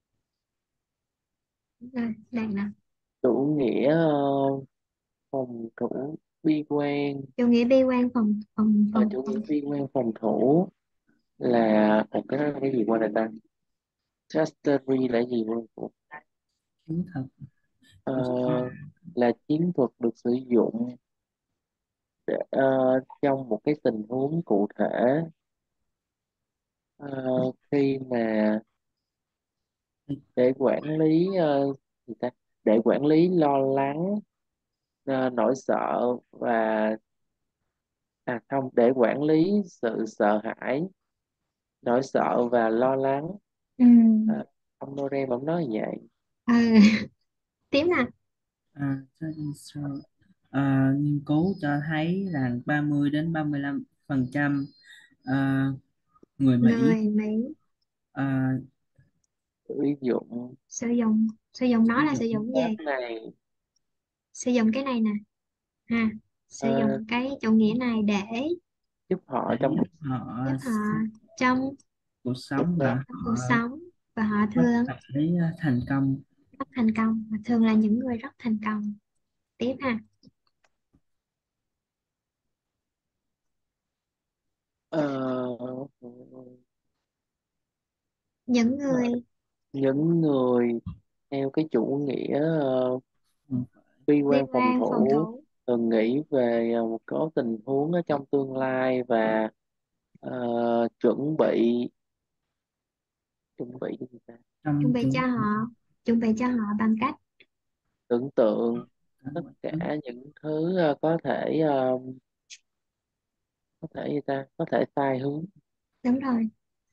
rồi đàn nào. chủ nghĩa ờ, phòng thủ bi quan. Chủ nghĩa bi quan phòng phòng Ở phòng chủ nghĩa phòng bi quan phòng thủ là một cái đó là cái gì qua đây ta? Mastery là gì luôn? Chiến thuật. Ờ, là chiến thuật được sử dụng để, ờ, trong một cái tình huống cụ thể, ờ, khi mà để quản lý ờ, gì ta? Để quản lý lo lắng, ờ, nỗi sợ và à không, để quản lý sự sợ hãi, nỗi sợ và lo lắng. Ừ. À, ông Noren ông nói vậy. Ừ. Tiếp nào. À, à, nghiên cứu cho thấy là ba mươi đến ba mươi lăm phần trăm à, người Mỹ Người Mỹ à, Sử dụng sử dụng sử dụng nó sử là sử dụng dụng pháp gì? này Sử dụng cái này nè ha, sử ờ, dụng cái chủ nghĩa này để giúp họ để trong giúp họ giúp họ trong cuộc sống và trong họ cuộc sống và họ có thường thể à, thành công. rất thành công, và thường là những người rất thành công. Tiếp ha. ờ, Những người những người theo cái chủ nghĩa ờ, Ừ. bi bi quan phòng quan phòng thủ thủ. thường nghĩ về ờ, một có tình huống ở trong tương lai và ờ, chuẩn bị chuẩn bị cái gì ta? Chuẩn Trong bị trường cho họ chuẩn bị cho họ bằng cách Tưởng tượng tất cả những thứ ờ, có thể ờ, có thể gì ta? Có thể sai hướng. đúng rồi,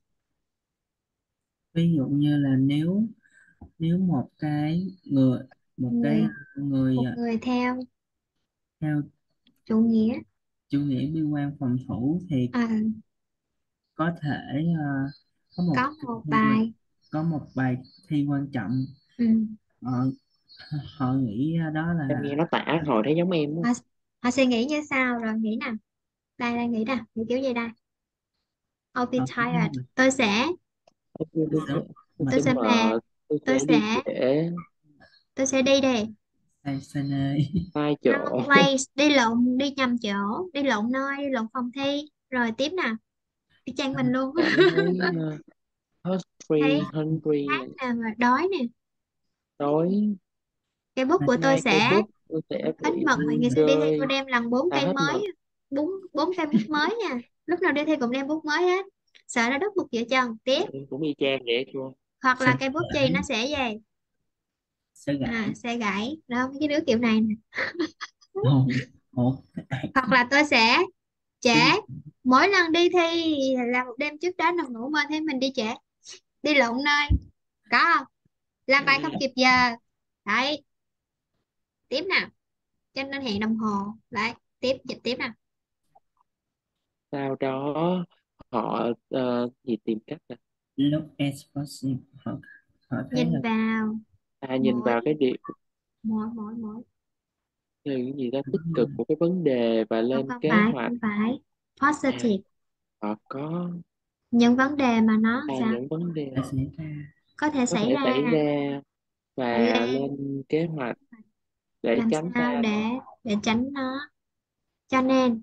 ví dụ như là nếu nếu một cái người một cái người người một à, người theo theo chủ nghĩa chủ nghĩa bi quan phòng thủ thì à, có thể à, có một có cuộc một thi quan bài có một bài thi quan trọng. ừ. họ, họ nghĩ đó Em là nghe nó tả hồi thấy giống em họ, á. họ sẽ nghĩ như sau rồi, nghĩ nào, đây đây nghĩ nào, nghĩ kiểu gì đây? I'll be họ cũng tired, là tôi sẽ Tôi sẽ tôi mà tôi sẽ sẽ mệt, mệt, tôi tôi sẽ đi sẽ trễ, tôi sẽ đi đi say say nơi. sai wrong chỗ. place, đi lộn, đi nhầm chỗ, đi lộn nơi, đi lộn phòng thi. Rồi tiếp nào, đi trang mình luôn. Cảm thấy uh, Thấy hungry, hungry, hát nè, mà đói nè. đói. Cây bút của tôi Hai cây sẽ bút tôi sẽ hết bị mực, vậy buông ngày xưa đi thi cô rơi. đem lần bốn À cây hết mới, mực. bốn bốn cây bút mới nha, lúc nào đi thi cũng đem bút mới hết, sợ nó đứt bút giữa chân. Tiếp, Em cũng y chang vậy chưa. hoặc Sẽ là cây bút chì gãy nó sẽ về sẽ à, gãy. sẽ gãy đó, mấy cái đứa kiểu này nè. Ồ, ồ, Hoặc là tôi sẽ trễ, cái gì? mỗi lần đi thi là một đêm trước đó nằm ngủ mơ thấy mình đi trễ, đi lộn nơi, có không, làm bài không kịp giờ đấy. Tiếp nào, cho nên hẹn đồng hồ đấy. Tiếp, dịch tiếp nào. Sau đó họ ờ, gì tìm cách nè. Look as possible. họ, họ thấy là Nhìn vào À nhìn mỗi vào cái điểm mỗi mỗi mỗi cái gì đó tích cực của cái vấn đề và không, lên không kế phải hoạch. không phải À positive, họ có những vấn đề mà nó à, sao những vấn đề đã xảy ra. có thể có xảy thể ra, xảy ra và lên lên kế hoạch để làm tránh sao ra để nó. để tránh nó. Cho nên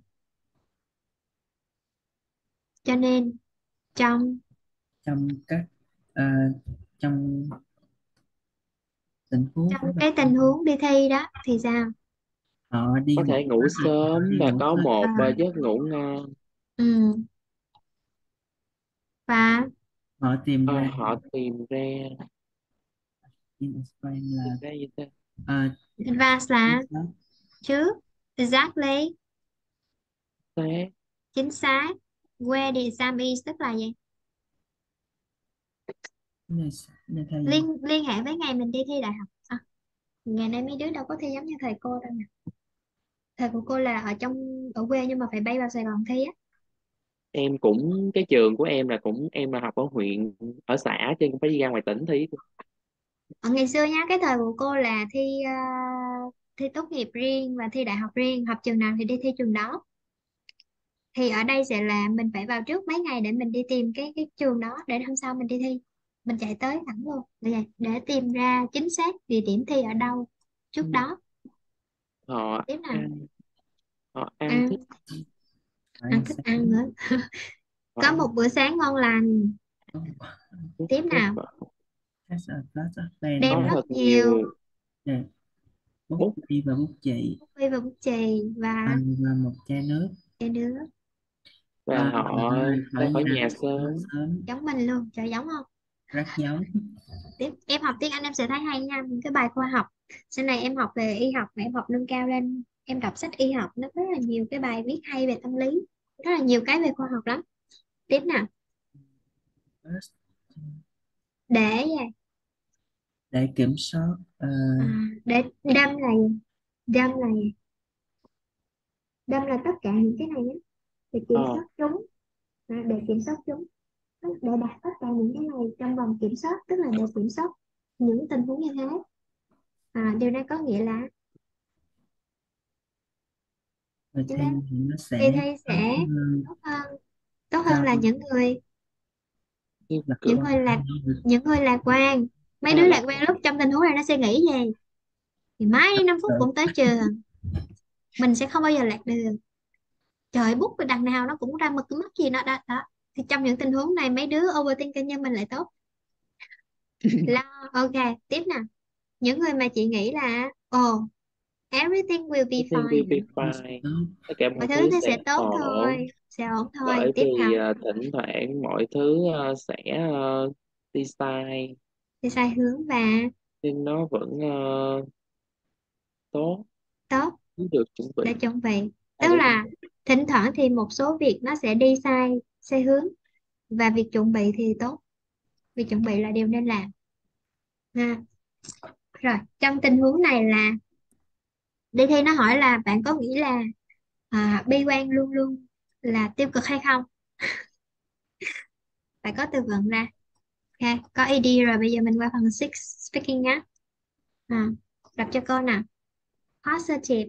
cho nên trong Trong các à, trong tình huống trong cái tình huống đi thi đó thì sao? họ đi Có ngủ thể ngủ họ sớm đi và ngủ có sớm. À, một ờ, giấc ngủ ngon. ừ, và Họ tìm Ờ, ra họ tìm ra in explain tìm là ra gì ta? à, advance chính là xác. trước, exactly Xác. chính xác, where the exam is tức là gì, Nơi, nơi thay liên liên hệ với ngày mình đi thi đại học à, ngày nay mấy đứa đâu có thi giống như thầy cô đâu nè, thầy của cô là ở trong ở quê nhưng mà phải bay vào Sài Gòn thi á. Em cũng cái trường của em là cũng em là học ở huyện ở xã chứ không phải đi ra ngoài tỉnh thi. Ở ngày xưa nhá, cái thời của cô là thi ờ, thi tốt nghiệp riêng và thi đại học riêng, học trường nào thì đi thi trường đó. Thì ở đây sẽ là mình phải vào trước mấy ngày để mình đi tìm cái cái trường đó để hôm sau mình đi thi. Mình chạy tới thẳng luôn để, để tìm ra chính xác địa điểm thi ở đâu trước đó. Họ Tiếp nào. ăn họ ăn Ăn, thích ăn thích ăn nữa. Có họ một bữa sáng ngon lành. Tiếp nào. Has a glass of pen. Đem có rất thật nhiều nhiều Nè, bút bút bi và bút chì. bút bi và bút chì và Ăn và một chai nước. chai nước. và À, họ ra ra khỏi khỏi nhà nhà rất sớm. sớm. Giống mình luôn, trời giống không? Rất giống. Tiếp em học tiếng Anh em sẽ thấy hay nha, những cái bài khoa học. Sau này em học về y học mà em học nâng cao lên, em đọc sách y học nó rất là nhiều cái bài viết hay về tâm lý, rất là nhiều cái về khoa học lắm. Tiếp nào. First, Để gì? để kiểm soát. ờ, À, để đâm là gì? Đâm là gì? Đâm là tất cả những cái này nhé, để kiểm ờ soát chúng. À, để kiểm soát chúng, để đặt tất cả những cái này trong vòng kiểm soát, tức là để kiểm soát những tình huống như thế. À, điều này có nghĩa là Người như thi thế, thì nó kỳ sẽ thi tốt sẽ hơn tốt hơn, tốt hơn cho là những người như là những cửa người lạc những người lạc quan. Mấy à, đứa là lạc quan lúc trong tình huống này nó sẽ nghĩ gì? Thì mai đi năm phút cũng tới trường, mình sẽ không bao giờ lạc đường. Trời, bút đằng nào nó cũng ra mực cái mất gì nó đó, đó. Thì trong những tình huống này mấy đứa overthinking như mình lại tốt. Lo, ok, tiếp nào. Những người mà chị nghĩ là oh, everything will be everything will be fine, fine, tốt. tất cả mọi mọi thứ thứ nó sẽ sẽ tốt ổn, thôi, sẽ ổn thôi. bởi Tiếp vì nào. ờ, thỉnh thoảng mọi thứ ờ, sẽ ờ, đi sai Thì sai hướng và nhưng nó vẫn ờ, tốt, tốt cứ được chuẩn để bị. chuẩn bị, À, tức để là thỉnh thoảng thì một số việc nó sẽ đi sai sai hướng, và việc chuẩn bị thì tốt, việc chuẩn bị là điều nên làm ha. Rồi trong tình huống này là đi thi nó hỏi là bạn có nghĩ là à, bi quan luôn luôn là tiêu cực hay không, phải có từ vựng ra. Ok, có ed rồi, bây giờ mình qua phần six speaking nhé. À, đọc cho cô nào. Positive,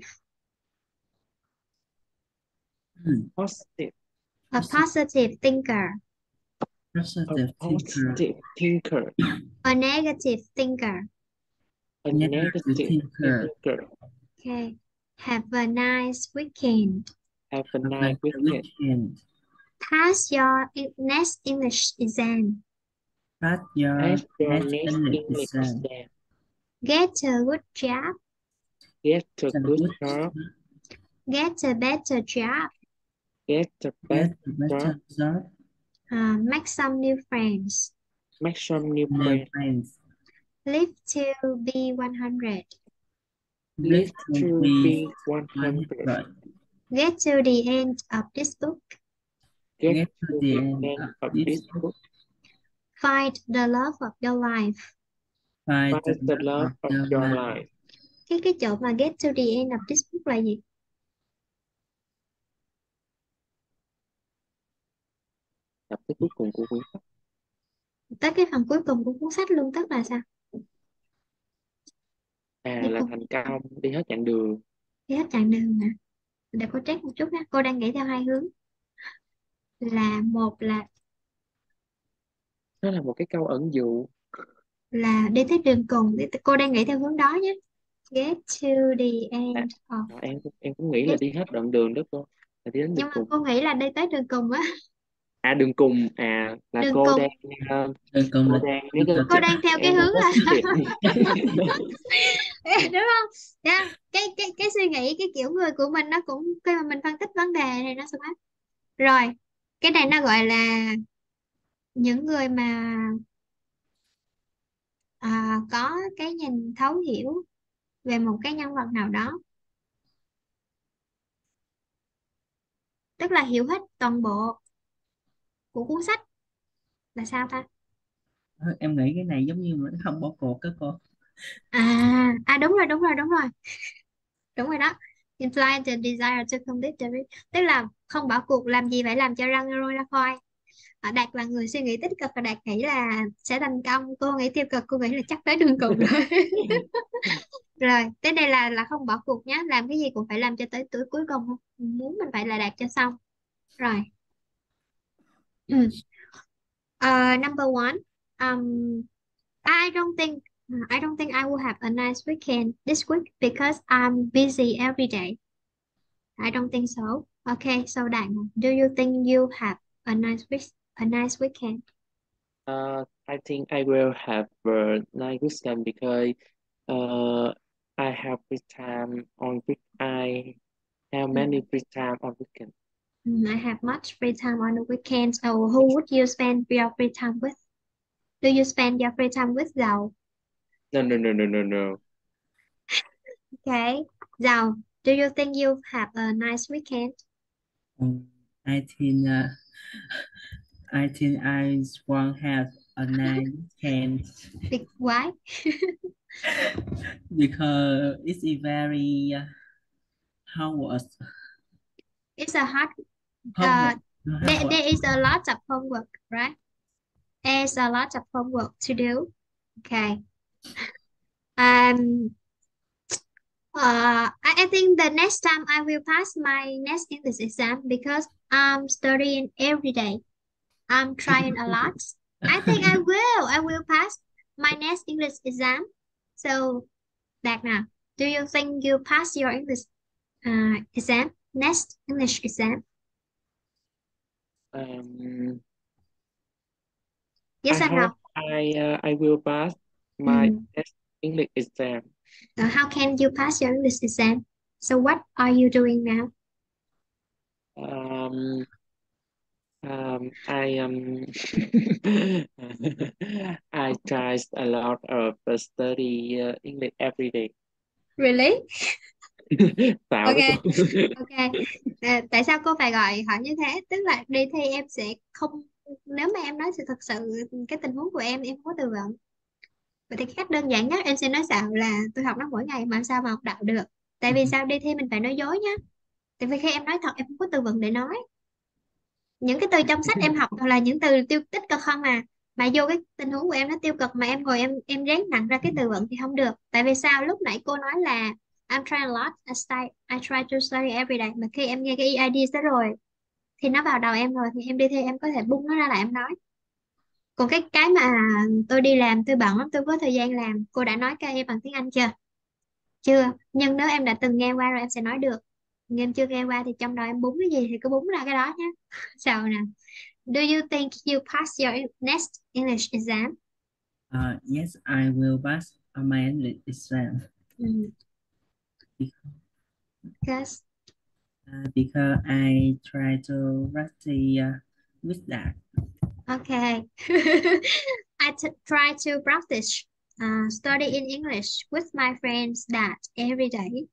Hmm. positive, a positive thinker, a Positive thinker. positive thinker, a negative thinker. a Negative negative thinker. thinker. Okay, have a nice weekend. Have a Have a nice weekend. weekend. Pass your e- next English exam. Pass your Pass your next next English English exam. exam. Get a good job. Get a Get a good good job. Get a better job. Get a Get best a better job. job. Uh, make some new friends. Make some new New friends. friends. Live to be one hundred. Live Live to to be be one one hundred. hundred. Get to the end of this book. Get Get to to the the end end of of this this book. book. Find the love of your life. Find the Find the love love of of your your life. life. Cái cái chỗ mà get to the end of this book là gì? Đọc tới cuối cùng của quyển sách. Tới cái phần cuối cùng của cuốn sách luôn, tức là sao? À, Đi là cùng, thành công, đi hết chặng đường. đi hết chặng đường hả? Để cô check một chút nha. Cô đang nghĩ theo hai hướng. Là một là Nó là một cái câu ẩn dụ. là đi tới đường cùng. Đi- Cô đang nghĩ theo hướng đó nhé. Get to the À, end of. à, em em cũng nghĩ là Get... đi hết đoạn đường đó cô. Là đi đến Nhưng đường mà cùng. cô nghĩ là đi tới đường cùng á. À, đường cùng. À, là Đường cô cùng. đang uh, Đường cùng cô là đang tiêu cực. Cô đang theo cái em là hướng là positive. đúng không? Nha, cái cái cái suy nghĩ, cái kiểu người của mình nó cũng khi mà mình phân tích vấn đề thì nó sẽ khác. Rồi, cái này nó gọi là những người mà à, có cái nhìn thấu hiểu về một cái nhân vật nào đó, tức là hiểu hết toàn bộ của cuốn sách, là sao ta? Em nghĩ cái này giống như là không bỏ cuộc các cô. À, à đúng rồi, đúng rồi, đúng rồi, đúng rồi đó. Imply the desire to complete the read. Tức là không bỏ cuộc, làm gì phải làm cho răng rôi ra khoai. À, Đạt là người suy nghĩ tích cực và Đạt nghĩ là sẽ thành công. Cô nghĩ tiêu cực, cô nghĩ là chắc tới đường cùng rồi. Rồi, tới đây là là không bỏ cuộc nhé. Làm cái gì cũng phải làm cho tới tuổi cuối cùng. Muốn mình phải là đạt cho xong. Rồi. Ừ. Uh, number one. Um, I don't think I don't think I will have a nice weekend this week because I'm busy every day. I don't think so. Okay, so Đặng, do you think you have a nice week a nice weekend? Uh, I think I will have a nice weekend because uh, I have free time on week. I have many free time on weekend. Mm, I have much free time on the weekends. So who would you spend your free time with? Do you spend your free time with Giàu? No, no, no, no, no, no. Okay. Giàu, do you think you have a nice weekend? Um, I think uh, I think I won't have a nice weekend Be- Why? because it's a very uh, hard It's a hard uh homework. there, Homework. there is a lot of homework, right? There's a lot of homework to do. Okay. Um uh I, I think the next time I will pass my next English exam because I'm studying every day. I'm trying a lot. I think I will. I will pass my next English exam. So, Đạt nào, do you think you pass your English uh, exam? Next English exam? Um, Yes I or no? hope I uh, I will pass my Mm. next English exam. Uh, how can you pass your English exam? So, what are you doing now? Um, um, I um, I try a lot of uh, study uh, English every day. Really? Tạo Ok, đó cô. ok. À, tại sao cô phải gọi hỏi như thế? Tức là đi thi em sẽ không, nếu mà em nói sự thật sự cái tình huống của em em không có từ vựng. Vậy thì cách đơn giản nhất em sẽ nói xạo là tôi học nó mỗi ngày mà sao mà học đạo được. Tại vì sao đi thi mình phải nói dối nhá. Tại vì khi em nói thật em không có từ vựng để nói. Những cái từ trong sách em học toàn là những từ tiêu tích cực không mà. Mà vô cái tình huống của em nó tiêu cực mà em ngồi em em ráng nặng ra cái từ vựng thì không được. Tại vì sao lúc nãy cô nói là I'm trying a lot, I, study, I try to study every day. Mà khi em nghe cái e i đê đó rồi thì nó vào đầu em rồi thì em đi thi em có thể bung nó ra là em nói. Còn cái cái mà tôi đi làm tôi bận lắm tôi có thời gian làm, cô đã nói cho em bằng tiếng Anh chưa? Chưa. Nhưng nếu em đã từng nghe qua rồi em sẽ nói được. Nhưng em chưa nghe qua thì trong đầu em búng cái gì thì cứ búng ra cái đó nhé. Sao nè? Do you think you pass your next English exam? Uh, yes, I will pass on my English exam Mm. Because uh, because I try to practice uh, with that. okay. I t try to practice uh, study in English with my friends that every day.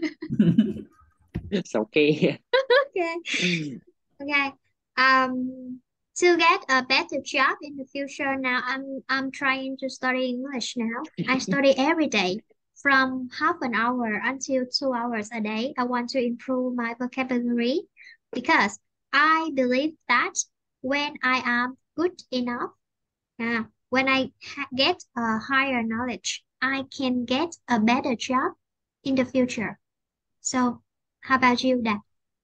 Sao kê. Okay. Okay. Um, to get a better job in the future now, I'm I'm trying to study English now. I study every day from half an hour until two hours a day. I want to improve my vocabulary because I believe that when I am good enough, uh, when I ha get a higher knowledge, I can get a better job in the future. So, how about you, Dad?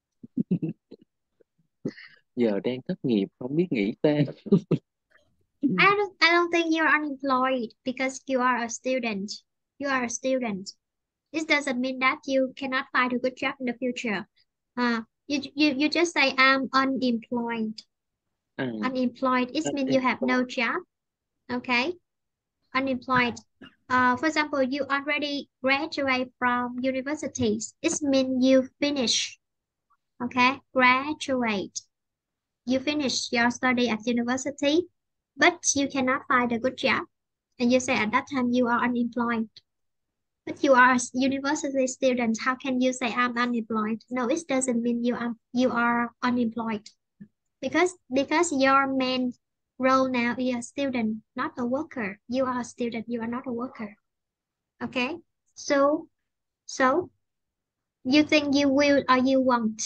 Giờ đang thất nghiệp không biết nghỉ tên. I don't I don't think you're unemployed because you are a student. You are a student. This doesn't mean that you cannot find a good job in the future. Uh, you you you just say I'm unemployed. À, Unemployed, it means you have no job. Okay? Unemployed. Uh, for example, you already graduate from universities. It means you finish. Okay? Graduate. You finish your study at university, but you cannot find a good job. And you say at that time you are unemployed. But you are a university student. How can you say I'm unemployed? No, it doesn't mean you are you are unemployed. Because because your main role now is a student, not a worker. You are a student, you are not a worker. Okay? So so you think you will or you won't?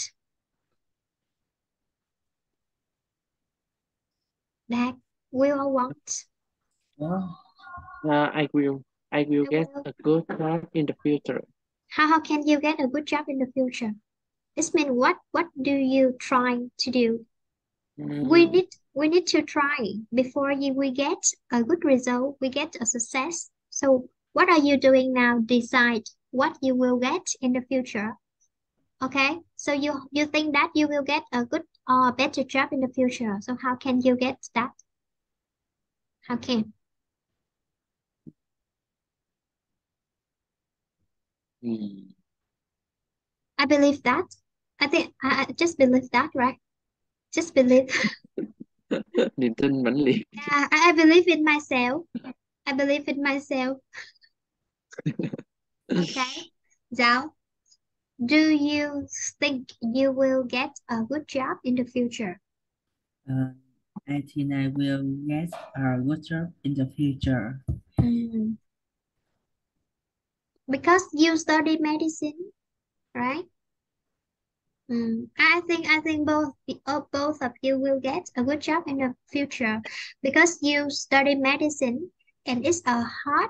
That will or won't? Well, uh, I will. I will I get will. a good job in the future. How how can you get a good job in the future? It means what what do you try to do? We Mm, need we need to try before you, we get a good result, we get a success. So what are you doing now? Decide what you will get in the future. Okay, so you you think that you will get a good or better job in the future. So how can you get that? How can? mm. I believe that. I think I, I just believe that, right? Just believe. Niềm tin mãnh liệt. Yeah, I, I believe in myself. I believe in myself. Okay. Zhao, do you think you will get a good job in the future? Uh, I think I will get a good job in the future. Mm. Because you study medicine, right? Mm. I think I think both the- uh, both of you will get a good job in the future because you study medicine and it's a hard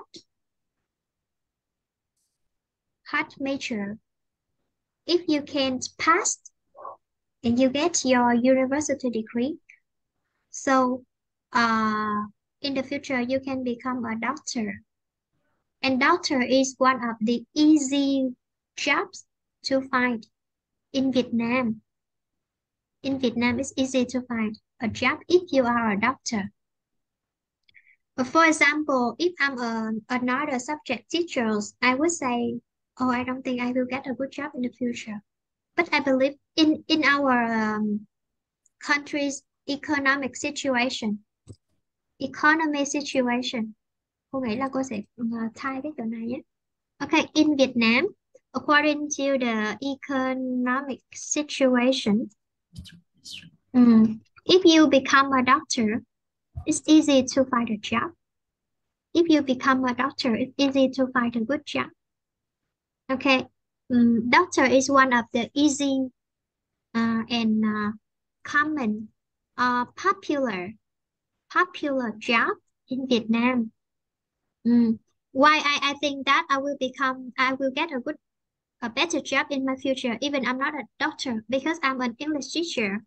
hard major. If you can pass and you get your university degree, so uh in the future you can become a doctor. And doctor is one of the easy jobs to find in Vietnam. In Vietnam, it's easy to find a job if you are a doctor. But for example, if I'm a, another subject teacher, I would say, oh, I don't think I will get a good job in the future. But I believe in, in our um, country's economic situation, economy situation. Cô nghĩ là cô sẽ uh, thay cái chỗ này nhé. Okay, in Vietnam, according to the economic situation, mm, if you become a doctor, it's easy to find a job. If you become a doctor, it's easy to find a good job. Okay, mm, doctor is one of the easy uh, and uh, common, uh, popular, popular job in Vietnam. Mm. Why I, I think that I will become, I will get a good, a better job in my future, even I'm not a doctor, because I'm an English teacher.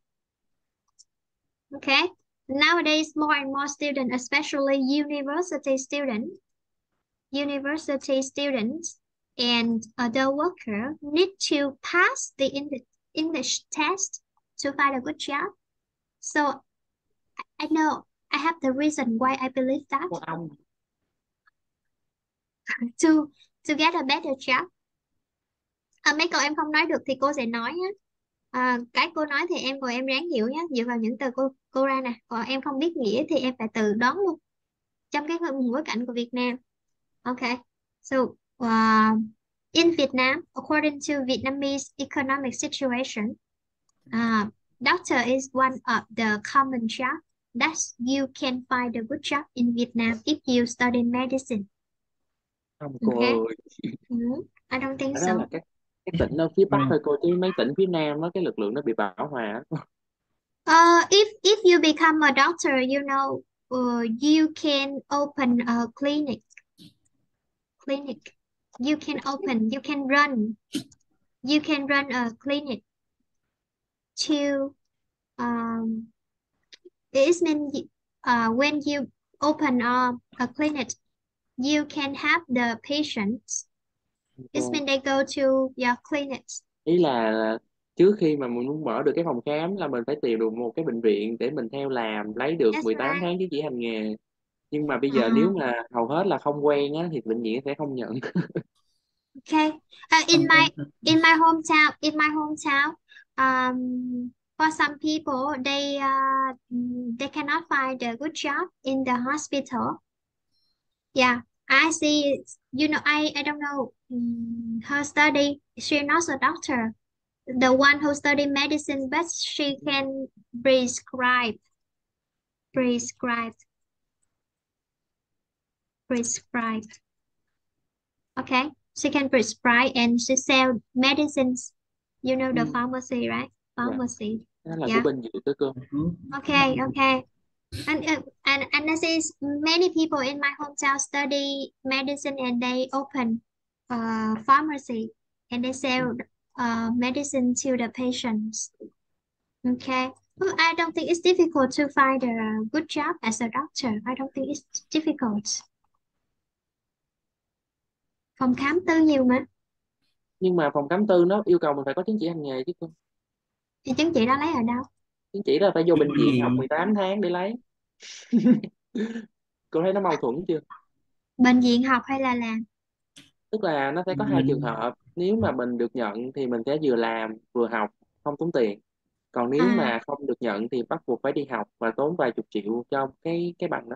Okay, nowadays more and more students, especially university students, university students and other worker need to pass the Eng- English test to find a good job. So I I know I have the reason why I believe that Cô ông. to to get a better job. À, mấy câu em không nói được thì cô sẽ nói nhé. À, cái cô nói thì em ngồi em ráng hiểu nhé, dựa vào những từ cô cô ra nè. Còn em không biết nghĩa thì em phải tự đoán luôn trong cái bối cảnh của Việt Nam. Okay, so uh, in Vietnam, according to Vietnamese economic situation, uh, doctor is one of the common job that you can find a good job in Vietnam if you study medicine. Không cô Okay. ơi. Mm, I don't think Ở đó so. là các cái tỉnh ở phía Bắc Rồi. thôi cô, chứ mấy tỉnh phía Nam á cái lực lượng nó bị bão hòa á. Uh, if if you become a doctor, you know, uh, you can open a clinic. Clinic. You can open. You can run. You can run a clinic to um. It means uh when you open a, a clinic, you can have the patients. It Cô means they go to your clinics. ý là trước khi mà mình muốn mở được cái phòng khám là mình phải tìm được một cái bệnh viện để mình theo làm, lấy được That's mười tám right. tháng chứng chỉ hành nghề. Nhưng mà bây giờ nếu Uh, mà hầu hết là không quen á thì bệnh viện sẽ không nhận. okay. Uh, in Không my quen. in my hometown, in my hometown, um, for some people, they uh mm, they cannot find a good job in the hospital. Yeah, I see. You know, I I don't know mm, her study. She's not a doctor. The one who study medicine, but she can prescribe, prescribe, prescribe. Okay, she can prescribe and she sell medicines. You know the Ừ. pharmacy, right? Dạ. Pharmacy. Đó là của Yeah. bên dược đó cô. Okay, okay. And, uh, and analysis, many people in my hometown study medicine and they open a pharmacy and they sell uh, medicine to the patients. Okay. Well, I don't think it's difficult to find a good job as a doctor. I don't think it's difficult. Phòng khám tư nhiều mà. Nhưng mà phòng khám tư nó yêu cầu mình phải có chứng chỉ hành nghề chứ cô. Thì chứng chỉ đó lấy ở đâu? Chứng chỉ đó phải vô bệnh viện học Viện. mười tám tháng để lấy. Cô thấy nó mâu thuẫn chưa? Bệnh viện học hay là làm? Tức là nó sẽ có hai trường Mình hợp. Nếu mà mình được nhận thì mình sẽ vừa làm vừa học, không tốn tiền. Còn nếu À, mà không được nhận thì bắt buộc phải đi học và tốn vài chục triệu cho cái cái bằng đó.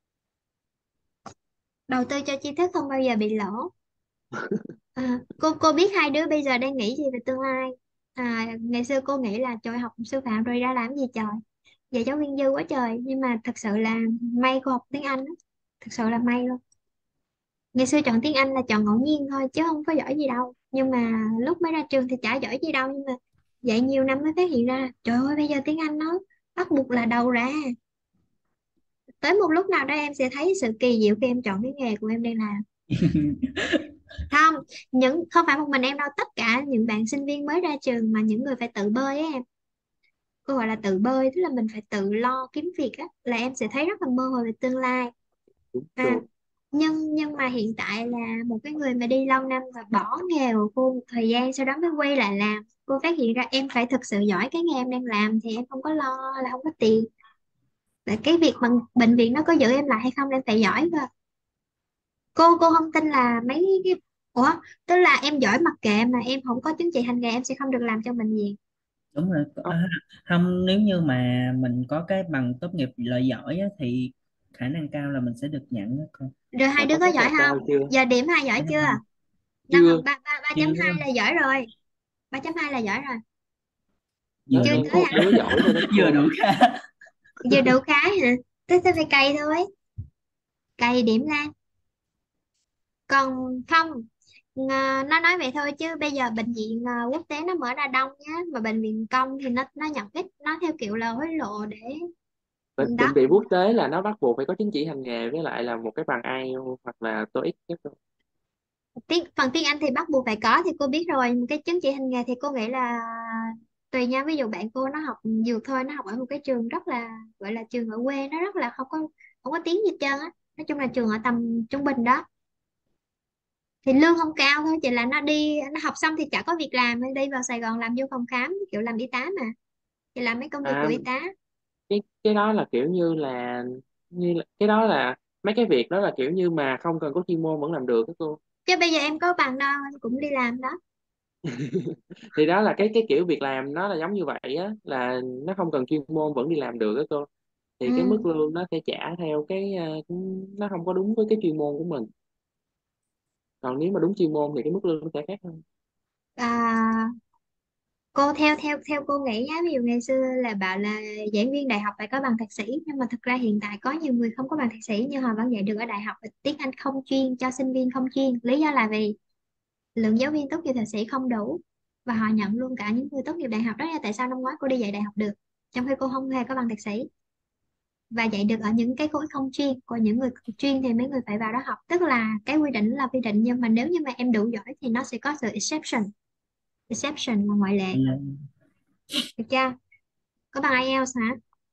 đầu tư cho tri thức không bao giờ bị lỗ. À, cô cô biết hai đứa bây giờ đang nghĩ gì về tương lai? À, ngày xưa cô nghĩ là trời học sư phạm rồi ra làm gì trời? Giờ giáo viên dư quá trời. Nhưng mà thật sự là may cô học tiếng Anh á. Thật sự là may luôn. Ngày xưa chọn tiếng Anh là chọn ngẫu nhiên thôi chứ không có giỏi gì đâu. Nhưng mà lúc mới ra trường thì chả giỏi gì đâu. Nhưng mà dạy nhiều năm mới phát hiện ra trời ơi bây giờ tiếng Anh nó bắt buộc là đầu ra. Tới một lúc nào đó em sẽ thấy sự kỳ diệu khi em chọn cái nghề của em đang làm. Không, những không phải một mình em đâu, tất cả những bạn sinh viên mới ra trường mà những người phải tự bơi á em. Cô gọi là tự bơi, tức là mình phải tự lo kiếm việc á, là em sẽ thấy rất là mơ hồ về tương lai. Đúng À, rồi. nhưng nhưng mà hiện tại là một cái người mà đi lâu năm và bỏ nghề của cô một thời gian sau đó mới quay lại làm. Cô phát hiện ra em phải thực sự giỏi cái nghề em đang làm thì em không có lo là không có tiền. Tại cái việc mà bệnh viện nó có giữ em lại hay không em phải giỏi cơ. Cô cô không tin là mấy cái ủa tức là em giỏi mặc kệ mà em không có chứng chỉ hành nghề em sẽ không được làm trong bệnh viện. đúng rồi. Không, À, không, nếu như mà mình có cái bằng tốt nghiệp loại giỏi á, thì khả năng cao là mình sẽ được nhận đó con. Rồi hai mà đứa có có test giỏi đại cao không? chưa? Giờ điểm hai giỏi chưa? Năm học Chưa. ba ba ba chấm Chưa, hai là giỏi rồi. Ba chấm hai là giỏi rồi. vừa Đó, Chưa đủ đang có tới một hả? đứa giỏi rồi đó vừa cô. đủ khá. Giờ đủ khá hả? Thế sẽ phải cày thôi. Cày điểm ra. Còn không à, nó nói vậy thôi chứ bây giờ bệnh viện à, quốc tế nó mở ra đông nhá, mà bệnh viện công thì nó nó nhận ít, nó theo kiểu là hối lộ để Bệnh, bệnh đó. viện quốc tế là nó bắt buộc phải có chứng chỉ hành nghề với lại là một cái bằng ai eo hoặc là TOEIC nhất thôi. Tiếng phần tiếng Anh thì bắt buộc phải có thì cô biết rồi, một cái chứng chỉ hành nghề thì cô nghĩ là tùy nha, ví dụ bạn cô nó học dược thôi, nó học ở một cái trường rất là gọi là trường ở quê, nó rất là không có không có tiếng gì hết trơn á, nói chung là trường ở tầm trung bình đó, thì lương không cao thôi, chỉ là nó đi nó học xong thì chả có việc làm, nên đi vào Sài Gòn làm vô phòng khám kiểu làm y tá mà, thì làm mấy công việc của À, y tá. cái cái đó là kiểu như là như là, cái đó là mấy cái việc đó là kiểu như mà không cần có chuyên môn vẫn làm được đó cô. Chứ bây giờ em có bằng đâu em cũng đi làm đó. Thì đó là cái cái kiểu việc làm nó là giống như vậy á, là nó không cần chuyên môn vẫn đi làm được đó cô. Thì cái mức Ừ. lương nó sẽ trả theo cái ờ, nó không có đúng với cái chuyên môn của mình. Còn nếu mà đúng chuyên môn thì cái mức lương nó sẽ khác hơn. À, cô theo theo theo cô nghĩ nhá, ví dụ ngày xưa là bảo là giảng viên đại học phải có bằng thạc sĩ, nhưng mà thực ra hiện tại có nhiều người không có bằng thạc sĩ nhưng họ vẫn dạy được ở đại học tiếng Anh không chuyên cho sinh viên không chuyên, lý do là vì lượng giáo viên tốt nghiệp thạc sĩ không đủ và họ nhận luôn cả những người tốt nghiệp đại học, đó là tại sao năm ngoái cô đi dạy đại học được trong khi cô không hề có bằng thạc sĩ và dạy được ở những cái khối không chuyên, còn những người chuyên thì mấy người phải vào đó học, tức là cái quy định là quy định nhưng mà nếu như mà em đủ giỏi thì nó sẽ có sự exception, exception là ngoại lệ, Ừ. được chưa? Có bằng ai eo hả?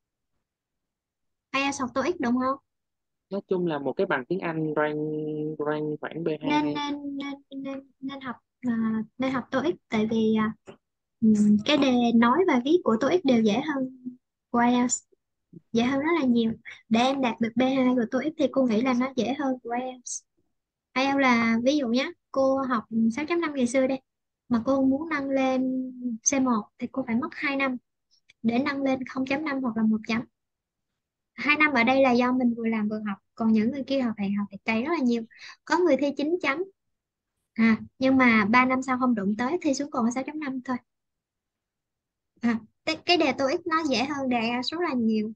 ai eo học TOEIC đúng không? Nói chung là một cái bằng tiếng Anh rank rank khoảng b Nên hai nên nên nên nên học à, nên học TOEIC tại vì à, ừm, cái đề nói và viết của TOEIC đều dễ hơn của ai eo, dễ hơn rất là nhiều. Để em đạt được bê hai của TOEIC thì cô nghĩ là nó dễ hơn của ai eo. ai eo là ví dụ nhé, cô học sáu chấm năm ngày xưa đây mà cô muốn nâng lên xê một thì cô phải mất hai năm để nâng lên không chấm năm hoặc là một chấm. Hai năm ở đây là do mình vừa làm vừa học, còn những người kia họ phải học phải cày rất là nhiều, có người thi chín chấm à, nhưng mà ba năm sau không đụng tới thi xuống còn sáu chấm năm thôi. À, cái cái đề TOEIC nó dễ hơn đề ai eo rất là nhiều.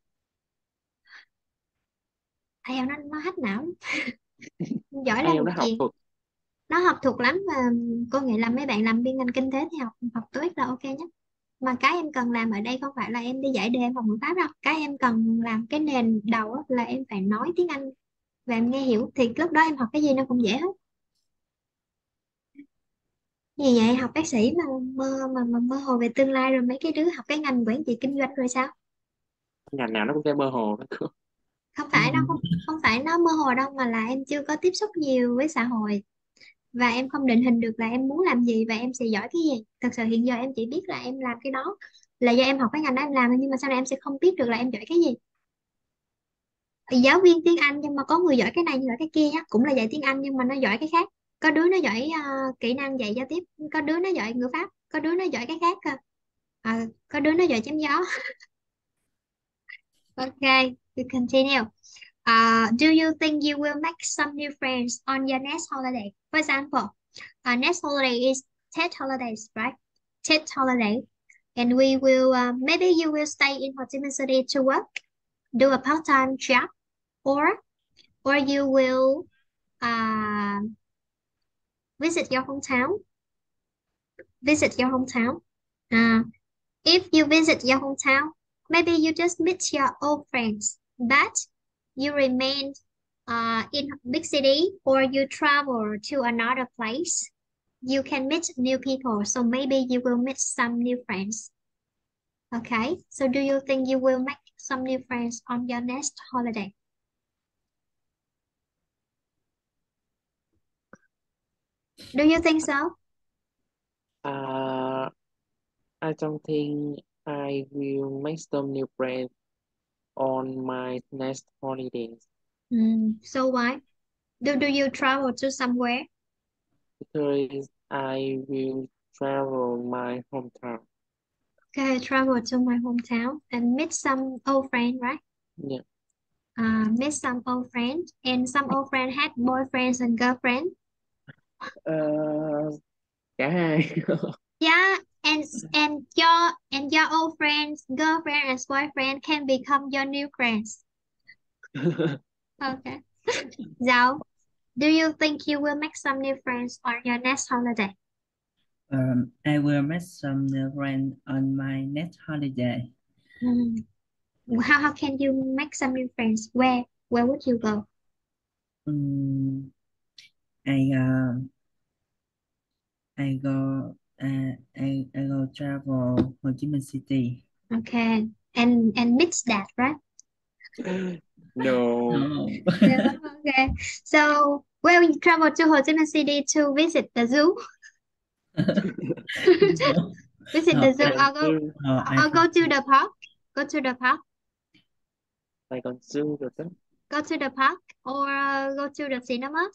ai eo nó nó hack não lắm. Giỏi là ai eo một nó học chuyện, thuật. nó học thuộc lắm và cô nghĩ là mấy bạn làm bên ngành kinh tế thì học học TOEIC là ok nhất. Mà cái em cần làm ở đây không phải là em đi dạy đề em học ngữ pháp đâu. Cái em cần làm cái nền đầu á, là em phải nói tiếng Anh và em nghe hiểu. Thì lúc đó em học cái gì nó cũng dễ hết. Vì vậy học bác sĩ mà mơ mà, mà mơ hồ về tương lai, rồi mấy cái đứa học cái ngành quản trị kinh doanh rồi sao? Ngành nào nó cũng sẽ mơ hồ. Không phải đâu, không không phải nó mơ hồ đâu, mà là em chưa có tiếp xúc nhiều với xã hội và em không định hình được là em muốn làm gì và em sẽ giỏi cái gì. Thật sự hiện giờ em chỉ biết là em làm cái đó là do em học cái ngành đó em làm thôi, nhưng mà sau này em sẽ không biết được là em giỏi cái gì. Giáo viên tiếng Anh nhưng mà có người giỏi cái này giỏi cái kia nhá, cũng là dạy tiếng Anh nhưng mà nó giỏi cái khác. Có đứa nó giỏi ờ, kỹ năng dạy giao tiếp, có đứa nó giỏi ngữ pháp, có đứa nó giỏi cái khác cơ. Ờ, có đứa nó giỏi chém gió. Okay, we continue. Uh, do you think you will make some new friends on your next holiday? For example, our next holiday is Tet holidays, right? Tet holiday, and we will uh, maybe you will stay in Ho Chi Minh City to work, do a part-time job, or or you will uh, visit your hometown. Visit your hometown. Uh, if you visit your hometown, maybe you just meet your old friends, but you remain uh, in big city or you travel to another place. You can meet new people, so maybe you will meet some new friends. Okay, so do you think you will make some new friends on your next holiday? Do you think so? Uh, I don't think I will make some new friends on my next holidays Mm, so why? Do, do you travel to somewhere? because I will travel my hometown. Okay, travel to my hometown and meet some old friend, right? Yeah. Uh, meet some old friend, and some old friend had boyfriends and girlfriend. Uh, cả hai. Yeah, and and your and your old friends, girlfriend and boyfriend can become your new friends. Okay. Zhao, do you think you will make some new friends on your next holiday? Um, I will make some new friends on my next holiday. Hmm. How how can you make some new friends? Where where would you go? Um, I um I go uh, I I go travel Ho Chi Minh City. Okay, and and mix that, right? No. No. Yeah, okay. So, where you travel to Ho Chi Minh City to visit the zoo? No. Visit No, the zoo I, or go no, I or go to the park? Go to the park. Sài Gòn Zoo rồi đó. Go to the park or uh, go to the cinema.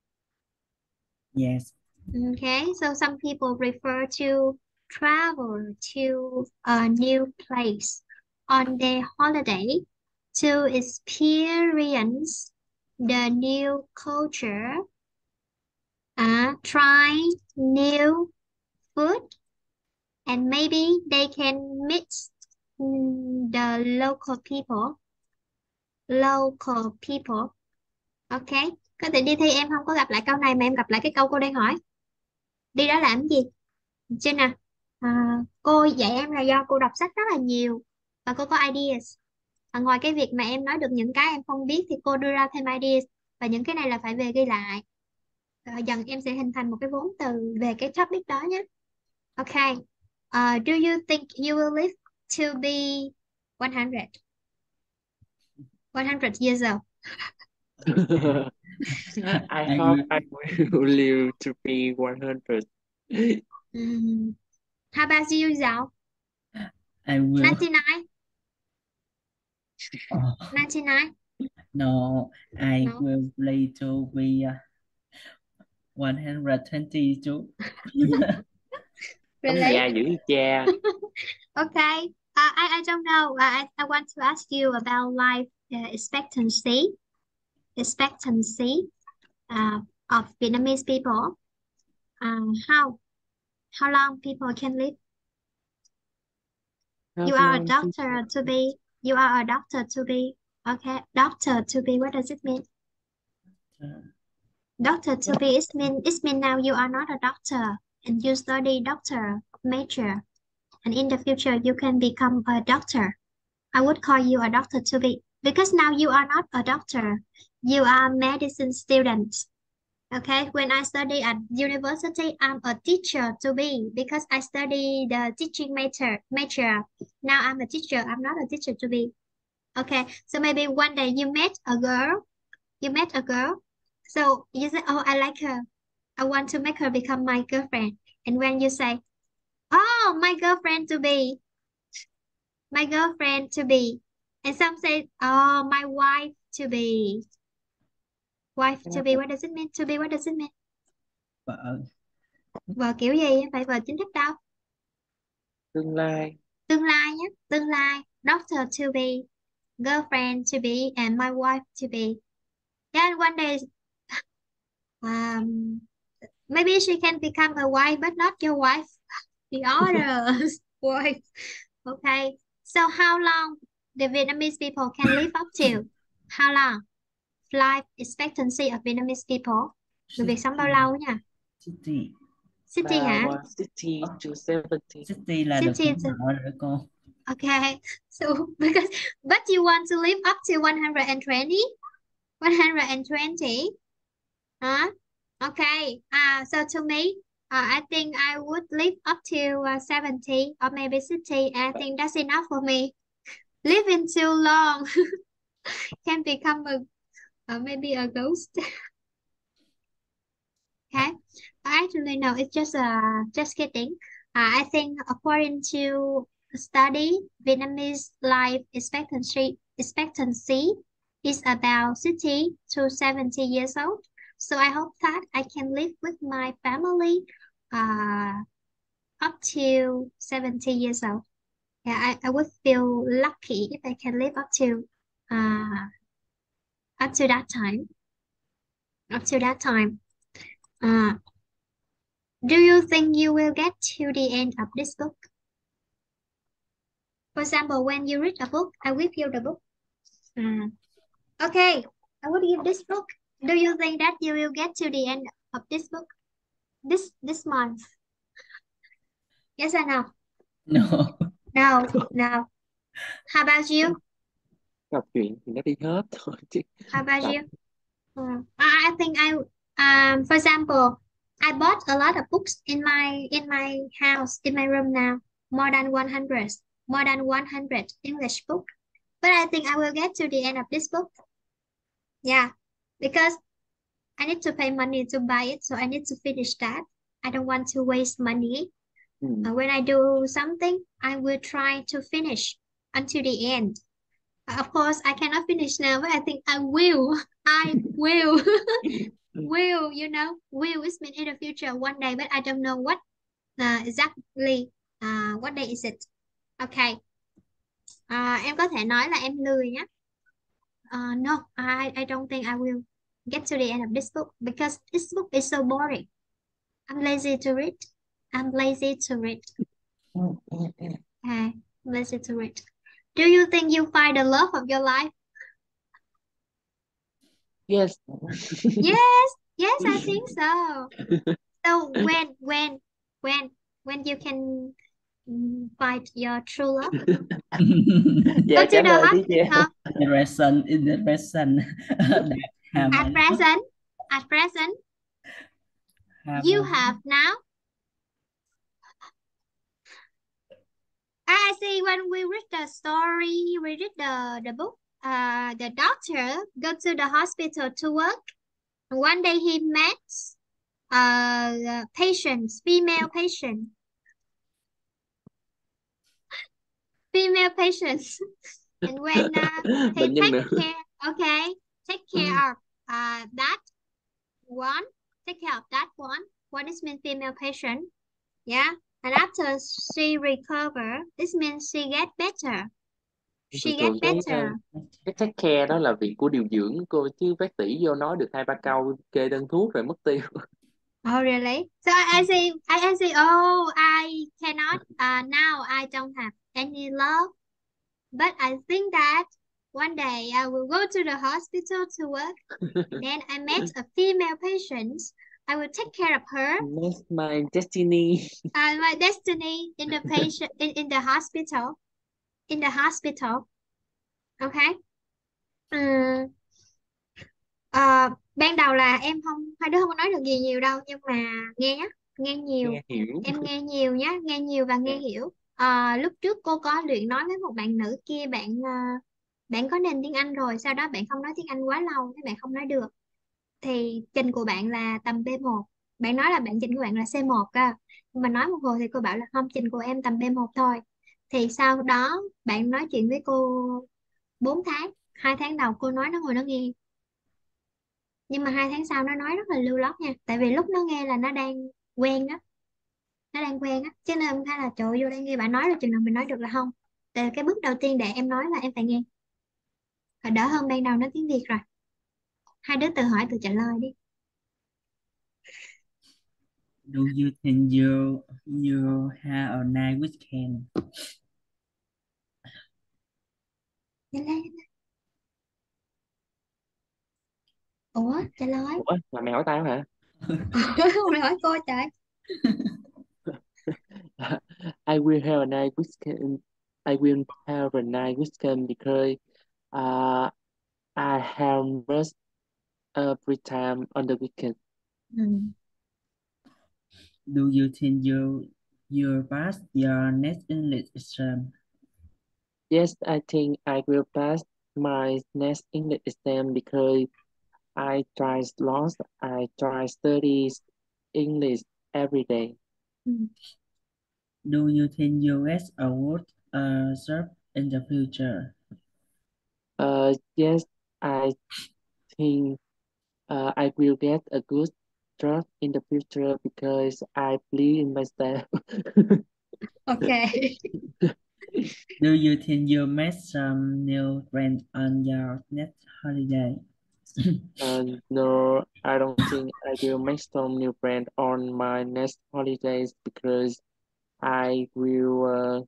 yes. Okay, so some people prefer to travel to a new place on their holiday to experience the new culture, uh, try new food, and maybe they can meet mm, the local people. Local people. Ok, có thể đi thi em không có gặp lại câu này mà em gặp lại cái câu cô đang hỏi. Đi đó làm gì? Trên nè, à, cô dạy em là do cô đọc sách rất là nhiều và cô có ideas. À, ngoài cái việc mà em nói được những cái em không biết thì cô đưa ra thêm ideas và những cái này là phải về ghi lại. Rồi dần em sẽ hình thành một cái vốn từ về cái topic đó nhé. Ok. Uh, do you think you will live to be one hundred? one hundred years old. I I hope will, I will live to be one hundred. Mm. How about you, Zhao? I will. ninety-nine? Oh, ninety-nine? no, I No. will play to be uh, one hundred twenty-two. Ông Really? già dữ như cha. Okay. Uh, I, I don't know. Uh, I, I want to ask you about life uh, expectancy. Expectancy uh, of Vietnamese people. Uh, how how long people can live? How You are a long doctor to be. You are a doctor to be. Okay. Doctor to be. What does it mean? Doctor to be. It mean it mean now you are not a doctor and you study doctor major and in the future you can become a doctor. I would call you a doctor to be, because now you are not a doctor, you are a medicine student. Okay, when I study at university, I'm a teacher to be, because I study the teaching major. Major. Now I'm a teacher. I'm not a teacher to be. Okay, so maybe one day you met a girl. You met a girl. So you say, "Oh, I like her. I want to make her become my girlfriend." And when you say, "Oh, my girlfriend to be, my girlfriend to be," and some say, "Oh, my wife to be." Wife to be, what does it mean? To be, what does it mean? Vợ. Vợ kiểu gì? Phải vợ chính thức đâu? Tương lai. Tương lai nhé. Tương lai. Doctor to be, girlfriend to be, and my wife to be. Yeah, and one day, um, maybe she can become a wife, but not your wife. The other wife. Okay. So how long the Vietnamese people can live up to? How long? Life expectancy of Vietnamese people. Người Việt sống bao lâu nha? City. City hả? Uh, sixty to seventy. City là được City. hưởng thọ rồi cô. Okay. So because but you want to live up to one hundred twenty? one hundred twenty? Huh? Okay. Uh, so to me, uh, I think I would live up to uh, seventy or maybe sixty. I think that's enough for me. Living too long can become a uh, maybe a ghost. Okay. Actually, no, it's just uh just kidding. Uh, I think according to a study, Vietnamese life expectancy expectancy is about sixty to seventy years old. So I hope that I can live with my family uh up to seventy years old. Yeah, I, I would feel lucky if I can live up to uh up to that time. Up to that time. Uh, do you think you will get to the end of this book? For example, when you read a book, I will give you the book. Uh, okay, I will give this book. Do you think that you will get to the end of this book? This this month? Yes or no? No. No, no. How about you? Đọc truyện thì nó đi hết thôi chứ. How about Đọc. you? Uh, I I think I um for example, I bought a lot of books in my in my house, in my room now. More than one hundred, more than one hundred English book. But I think I will get to the end of this book. Yeah, because I need to pay money to buy it, so I need to finish that. I don't want to waste money. Mm. Uh, when I do something, I will try to finish until the end. Of course, I cannot finish now, but I think I will. I will. Will, you know, will is mean in the future one day, but I don't know what uh, exactly. Uh, what day is it? Okay. Uh, em có thể nói là em lười nhé. Uh, no, I, I don't think I will get to the end of this book because this book is so boring. I'm lazy to read. I'm lazy to read. Okay, I'm lazy to read. Do you think you find the love of your life? Yes. Yes, yes, I think so. So when, when, when, when you can mm, find your true love? Dạ Go to trả the lời đi chị. hospital. The reason in the reason. At present, at present, you have now. I see when we read the story, we read the, the book, uh, the doctor go to the hospital to work. One day he met uh, patients, female patient. Female patients. And when uh, he Bệnh nhân take nữa. care, okay, take care of uh, that one, take care of that one. What is mean female patient? Yeah. And after she recover, this means she get better. She Thường get thường cái better. ờ, cái take care đó là việc của điều dưỡng cô, chứ bác sĩ vô nói được hai ba câu kê đơn thuốc rồi mất tiêu. Oh, really? So I, I say, I, I say, oh, I cannot, uh, now I don't have any love. But I think that one day I will go to the hospital to work. Then I met a female patient. I will take care of her. That's my destiny. Uh, my destiny in the patient in, in the hospital. In the hospital. Okay. Ừm, ờ, ban đầu là em không hai đứa không có nói được gì nhiều đâu, nhưng mà nghe nhé, nghe nhiều. Nghe hiểu. Em nghe nhiều nhé, nghe nhiều và nghe hiểu. Ờ, lúc trước cô có luyện nói với một bạn nữ kia, bạn ờ, bạn có nền tiếng Anh rồi, sau đó bạn không nói tiếng Anh quá lâu, các bạn không nói được. Thì trình của bạn là tầm bê một. Bạn nói là bạn trình của bạn là xê một cơ. Nhưng mà nói một hồi thì cô bảo là không, trình của em tầm bê một thôi. Thì sau đó bạn nói chuyện với cô bốn tháng. Hai tháng đầu cô nói nó ngồi nó nghe. Nhưng mà hai tháng sau nó nói rất là lưu loát nha. Tại vì lúc nó nghe là nó đang quen á. Nó đang quen á. Cho nên em thấy là trời ơi, vô đây nghe bạn nói rồi chừng nào mình nói được là không. Tại cái bước đầu tiên để em nói là em phải nghe. Và đỡ hơn ban đầu nói tiếng Việt rồi. Hai đứa tự hỏi tự trả lời đi. Do you think you you have a nice weekend? Nhanh lên. Ủa trả lời. Ủa, là mày hỏi tao hả? Không được hỏi cô trời. I will have a nice weekend. I will have a nice weekend because uh, I have most uh, free time on the weekend. Ừ. Do you think you you'll pass your next English exam? Yes, I think I will pass my next English exam because I try lost. I try study English every day. Ừ. Do you think you get a good uh, job in the future? Uh, yes, I think uh, I will get a good job in the future because I believe in myself. Okay. Do you think you met some new friends on your next holiday? Uh, no, I don't think I will make some new friends on my next holidays because I will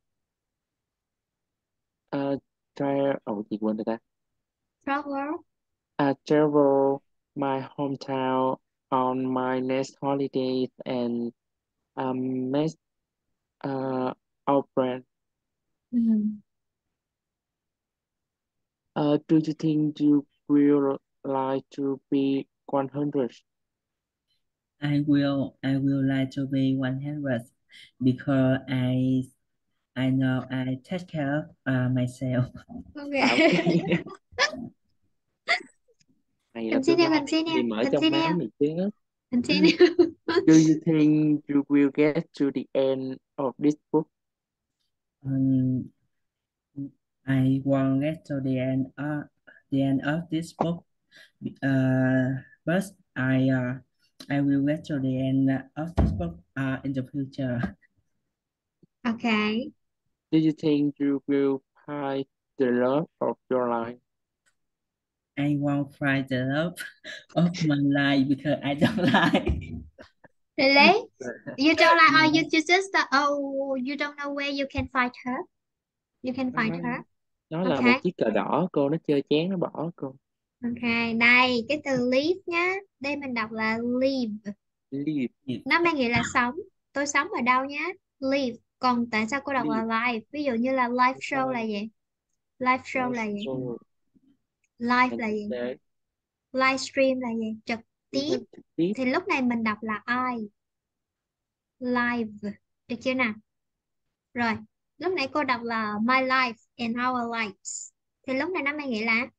uh, uh try. Oh, gì quên rồi ta. Travel. I travel my hometown on my next holidays and um make uh our friend. Ừ. Uh, do you think you will like to be one hundred? I will I will like to be one hundred because I I know I take care of uh, myself. À, Okay. ok. Mày là tương Continue, lai mày continue, gì mở trong máu continue, mày chứ? continue. Do you think you will get to the end of this book? Um, I won't get to the end of the end of this book, uh, but I uh, I will get to the end of this book uh, in the future. Okay. Do you think you will find the love of your life? I won't find the love of my life because I don't like. Really? You don't like, or you you just uh, oh you don't know where you can find her. You can Nó, find her. nó là một Okay. chiếc cờ đỏ cô, nó chơi chén nó bỏ cô. Okay. Đây cái từ live nhá. Đây mình đọc là live. Live, Nó mang nghĩa là sống. Tôi sống ở đâu nhá. Live. Còn tại sao cô đọc là live. live? Ví dụ như là live show là gì? Live show là gì? So, Live mình là gì? sẽ Livestream là gì? Trực truyền tiếp. hình trực tiếp. Thì lúc này mình đọc là I. Live. Được chưa nào? Rồi. Lúc nãy cô đọc là my life and our lives. Thì lúc này nó mang nghĩa là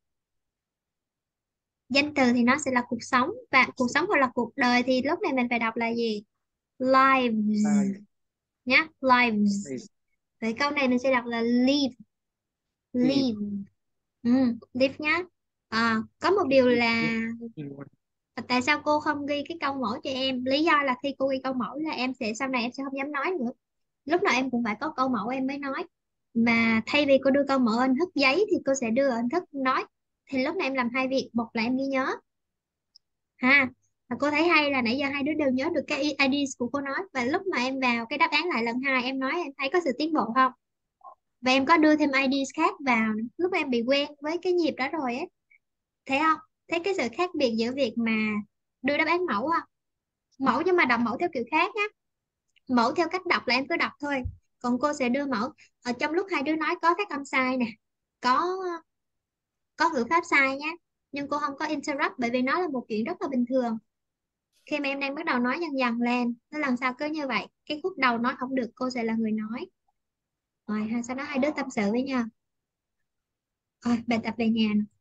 danh từ thì nó sẽ là cuộc sống. Và cuộc sống hoặc là cuộc đời thì lúc này mình phải đọc là gì? Lives. Live, Nhá. Lives. live, Vậy câu này mình sẽ đọc là live. live. Live. Ừ, live nhá. À, có một điều là tại sao cô không ghi cái câu mẫu cho em? Lý do là khi cô ghi câu mẫu là em sẽ sau này em sẽ không dám nói nữa. Lúc nào em cũng phải có câu mẫu em mới nói. Mà thay vì cô đưa câu mẫu ở hình thức giấy thì cô sẽ đưa ở hình thức nói. Thì lúc này em làm hai việc, một là em ghi nhớ. Ha. Và cô thấy hay là nãy giờ hai đứa đều nhớ được cái i đê của cô nói. Và lúc mà em vào cái đáp án lại lần hai em nói em thấy có sự tiến bộ không? Và em có đưa thêm i đê khác vào. Lúc em bị quen với cái nhịp đó rồi á. Thấy không? Thấy cái sự khác biệt giữa việc mà đưa đáp án mẫu không? Mẫu nhưng mà đọc mẫu theo kiểu khác nhé. Mẫu theo cách đọc là em cứ đọc thôi. Còn cô sẽ đưa mẫu ở trong lúc hai đứa nói có phát âm sai nè, có có ngữ pháp sai nhé. Nhưng cô không có interrupt bởi vì nó là một chuyện rất là bình thường. Khi mà em đang bắt đầu nói dần dần lên, nó lần sau cứ như vậy. Cái khúc đầu nói không được, cô sẽ là người nói. Rồi ha, sau đó hai đứa tâm sự với nhau. Rồi, bài tập về nhà nè.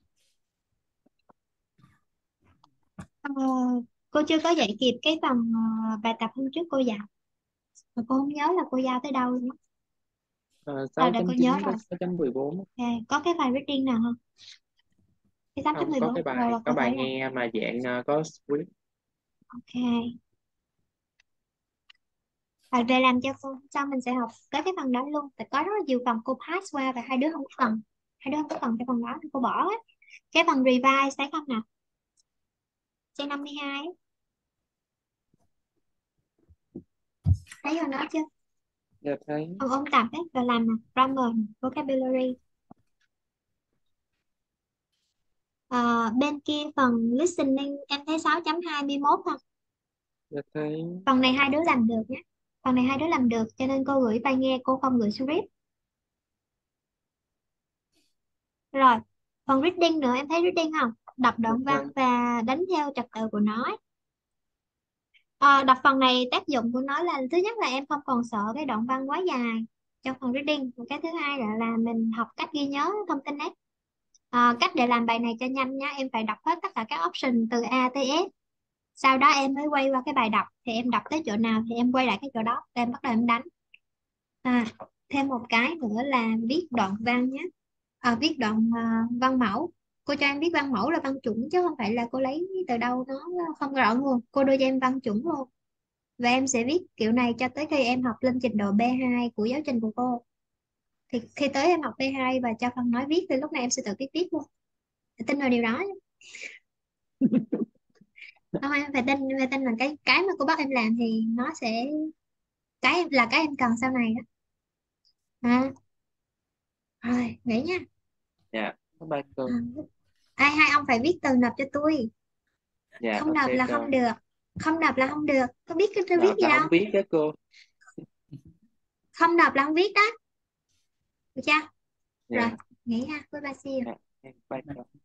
Ờ, cô chưa có dạy kịp cái phần ờ, bài tập hôm trước cô dạy. Mà cô không nhớ là cô giao tới đâu nữa. Ờ, Rồi sáu để chấm cô nhớ chín rồi. đến sáu chấm mười bốn. Ok, có cái bài reading nào không? Cái Không có cái tám chấm mười bốn rồi bài là có cô bài thấy rồi. nghe mà dạng ờ, có script. Ok. Rồi về làm cho cô, sau mình sẽ học tới cái phần đó luôn. Tại có rất là nhiều phần cô pass qua và hai đứa không có cần. Hai đứa không có cần cái phần đó thì cô bỏ hết. Cái phần revise thấy không nào? Trang năm mươi hai ấy. Thấy rồi đó chưa? Dạ thấy. Ông ôn tập ấy và làm nè, grammar, nè, vocabulary. Ờ, bên kia phần listening em thấy sáu chấm hai mươi mốt không? Dạ thấy. Phần này hai đứa làm được nhé. Phần này hai đứa làm được cho nên cô gửi tai nghe, cô không gửi script. Rồi, phần reading nữa em thấy reading không? Đọc Dạ đoạn thấy. văn và đánh theo trật tự của nó ấy. Ờ, đọc phần này tác dụng của nó là thứ nhất là em không còn sợ cái đoạn văn quá dài trong phần reading. Và cái thứ hai là, là mình học cách ghi nhớ thông tin đấy. Ờ, cách để làm bài này cho nhanh nhá, em phải đọc hết tất cả các option từ A tới S. Sau đó em mới quay qua cái bài đọc, thì em đọc tới chỗ nào thì em quay lại cái chỗ đó, em bắt đầu em đánh. À, thêm một cái nữa là viết đoạn văn nhé. À, viết đoạn à, văn mẫu. Cô cho em viết văn mẫu là văn chuẩn chứ không phải là cô lấy từ đâu nó không rõ luôn. Cô đưa cho em văn chuẩn luôn. Và em sẽ viết kiểu này cho tới khi em học lên trình độ B hai của giáo trình của cô. Thì khi tới em học B hai và cho phần nói viết thì lúc này em sẽ tự viết viết luôn. Phải tin vào điều đó nhé. Không, em phải tin, phải tin là cái cái mà cô bắt em làm thì nó sẽ cái em là cái em cần sau này đó. À, rồi nghỉ nha. Dạ, bye bye À, cô. ai hai ông phải viết từ nộp cho tôi. Dạ, Không ok nộp là không cô. được. Không nộp là không được. Có biết cái tôi viết Nộp gì là đâu. không biết đó cô. Không nộp là không viết đó. Được chưa? Rồi Dạ. nghỉ ha. Bye bye, see you. Dạ, bye cô.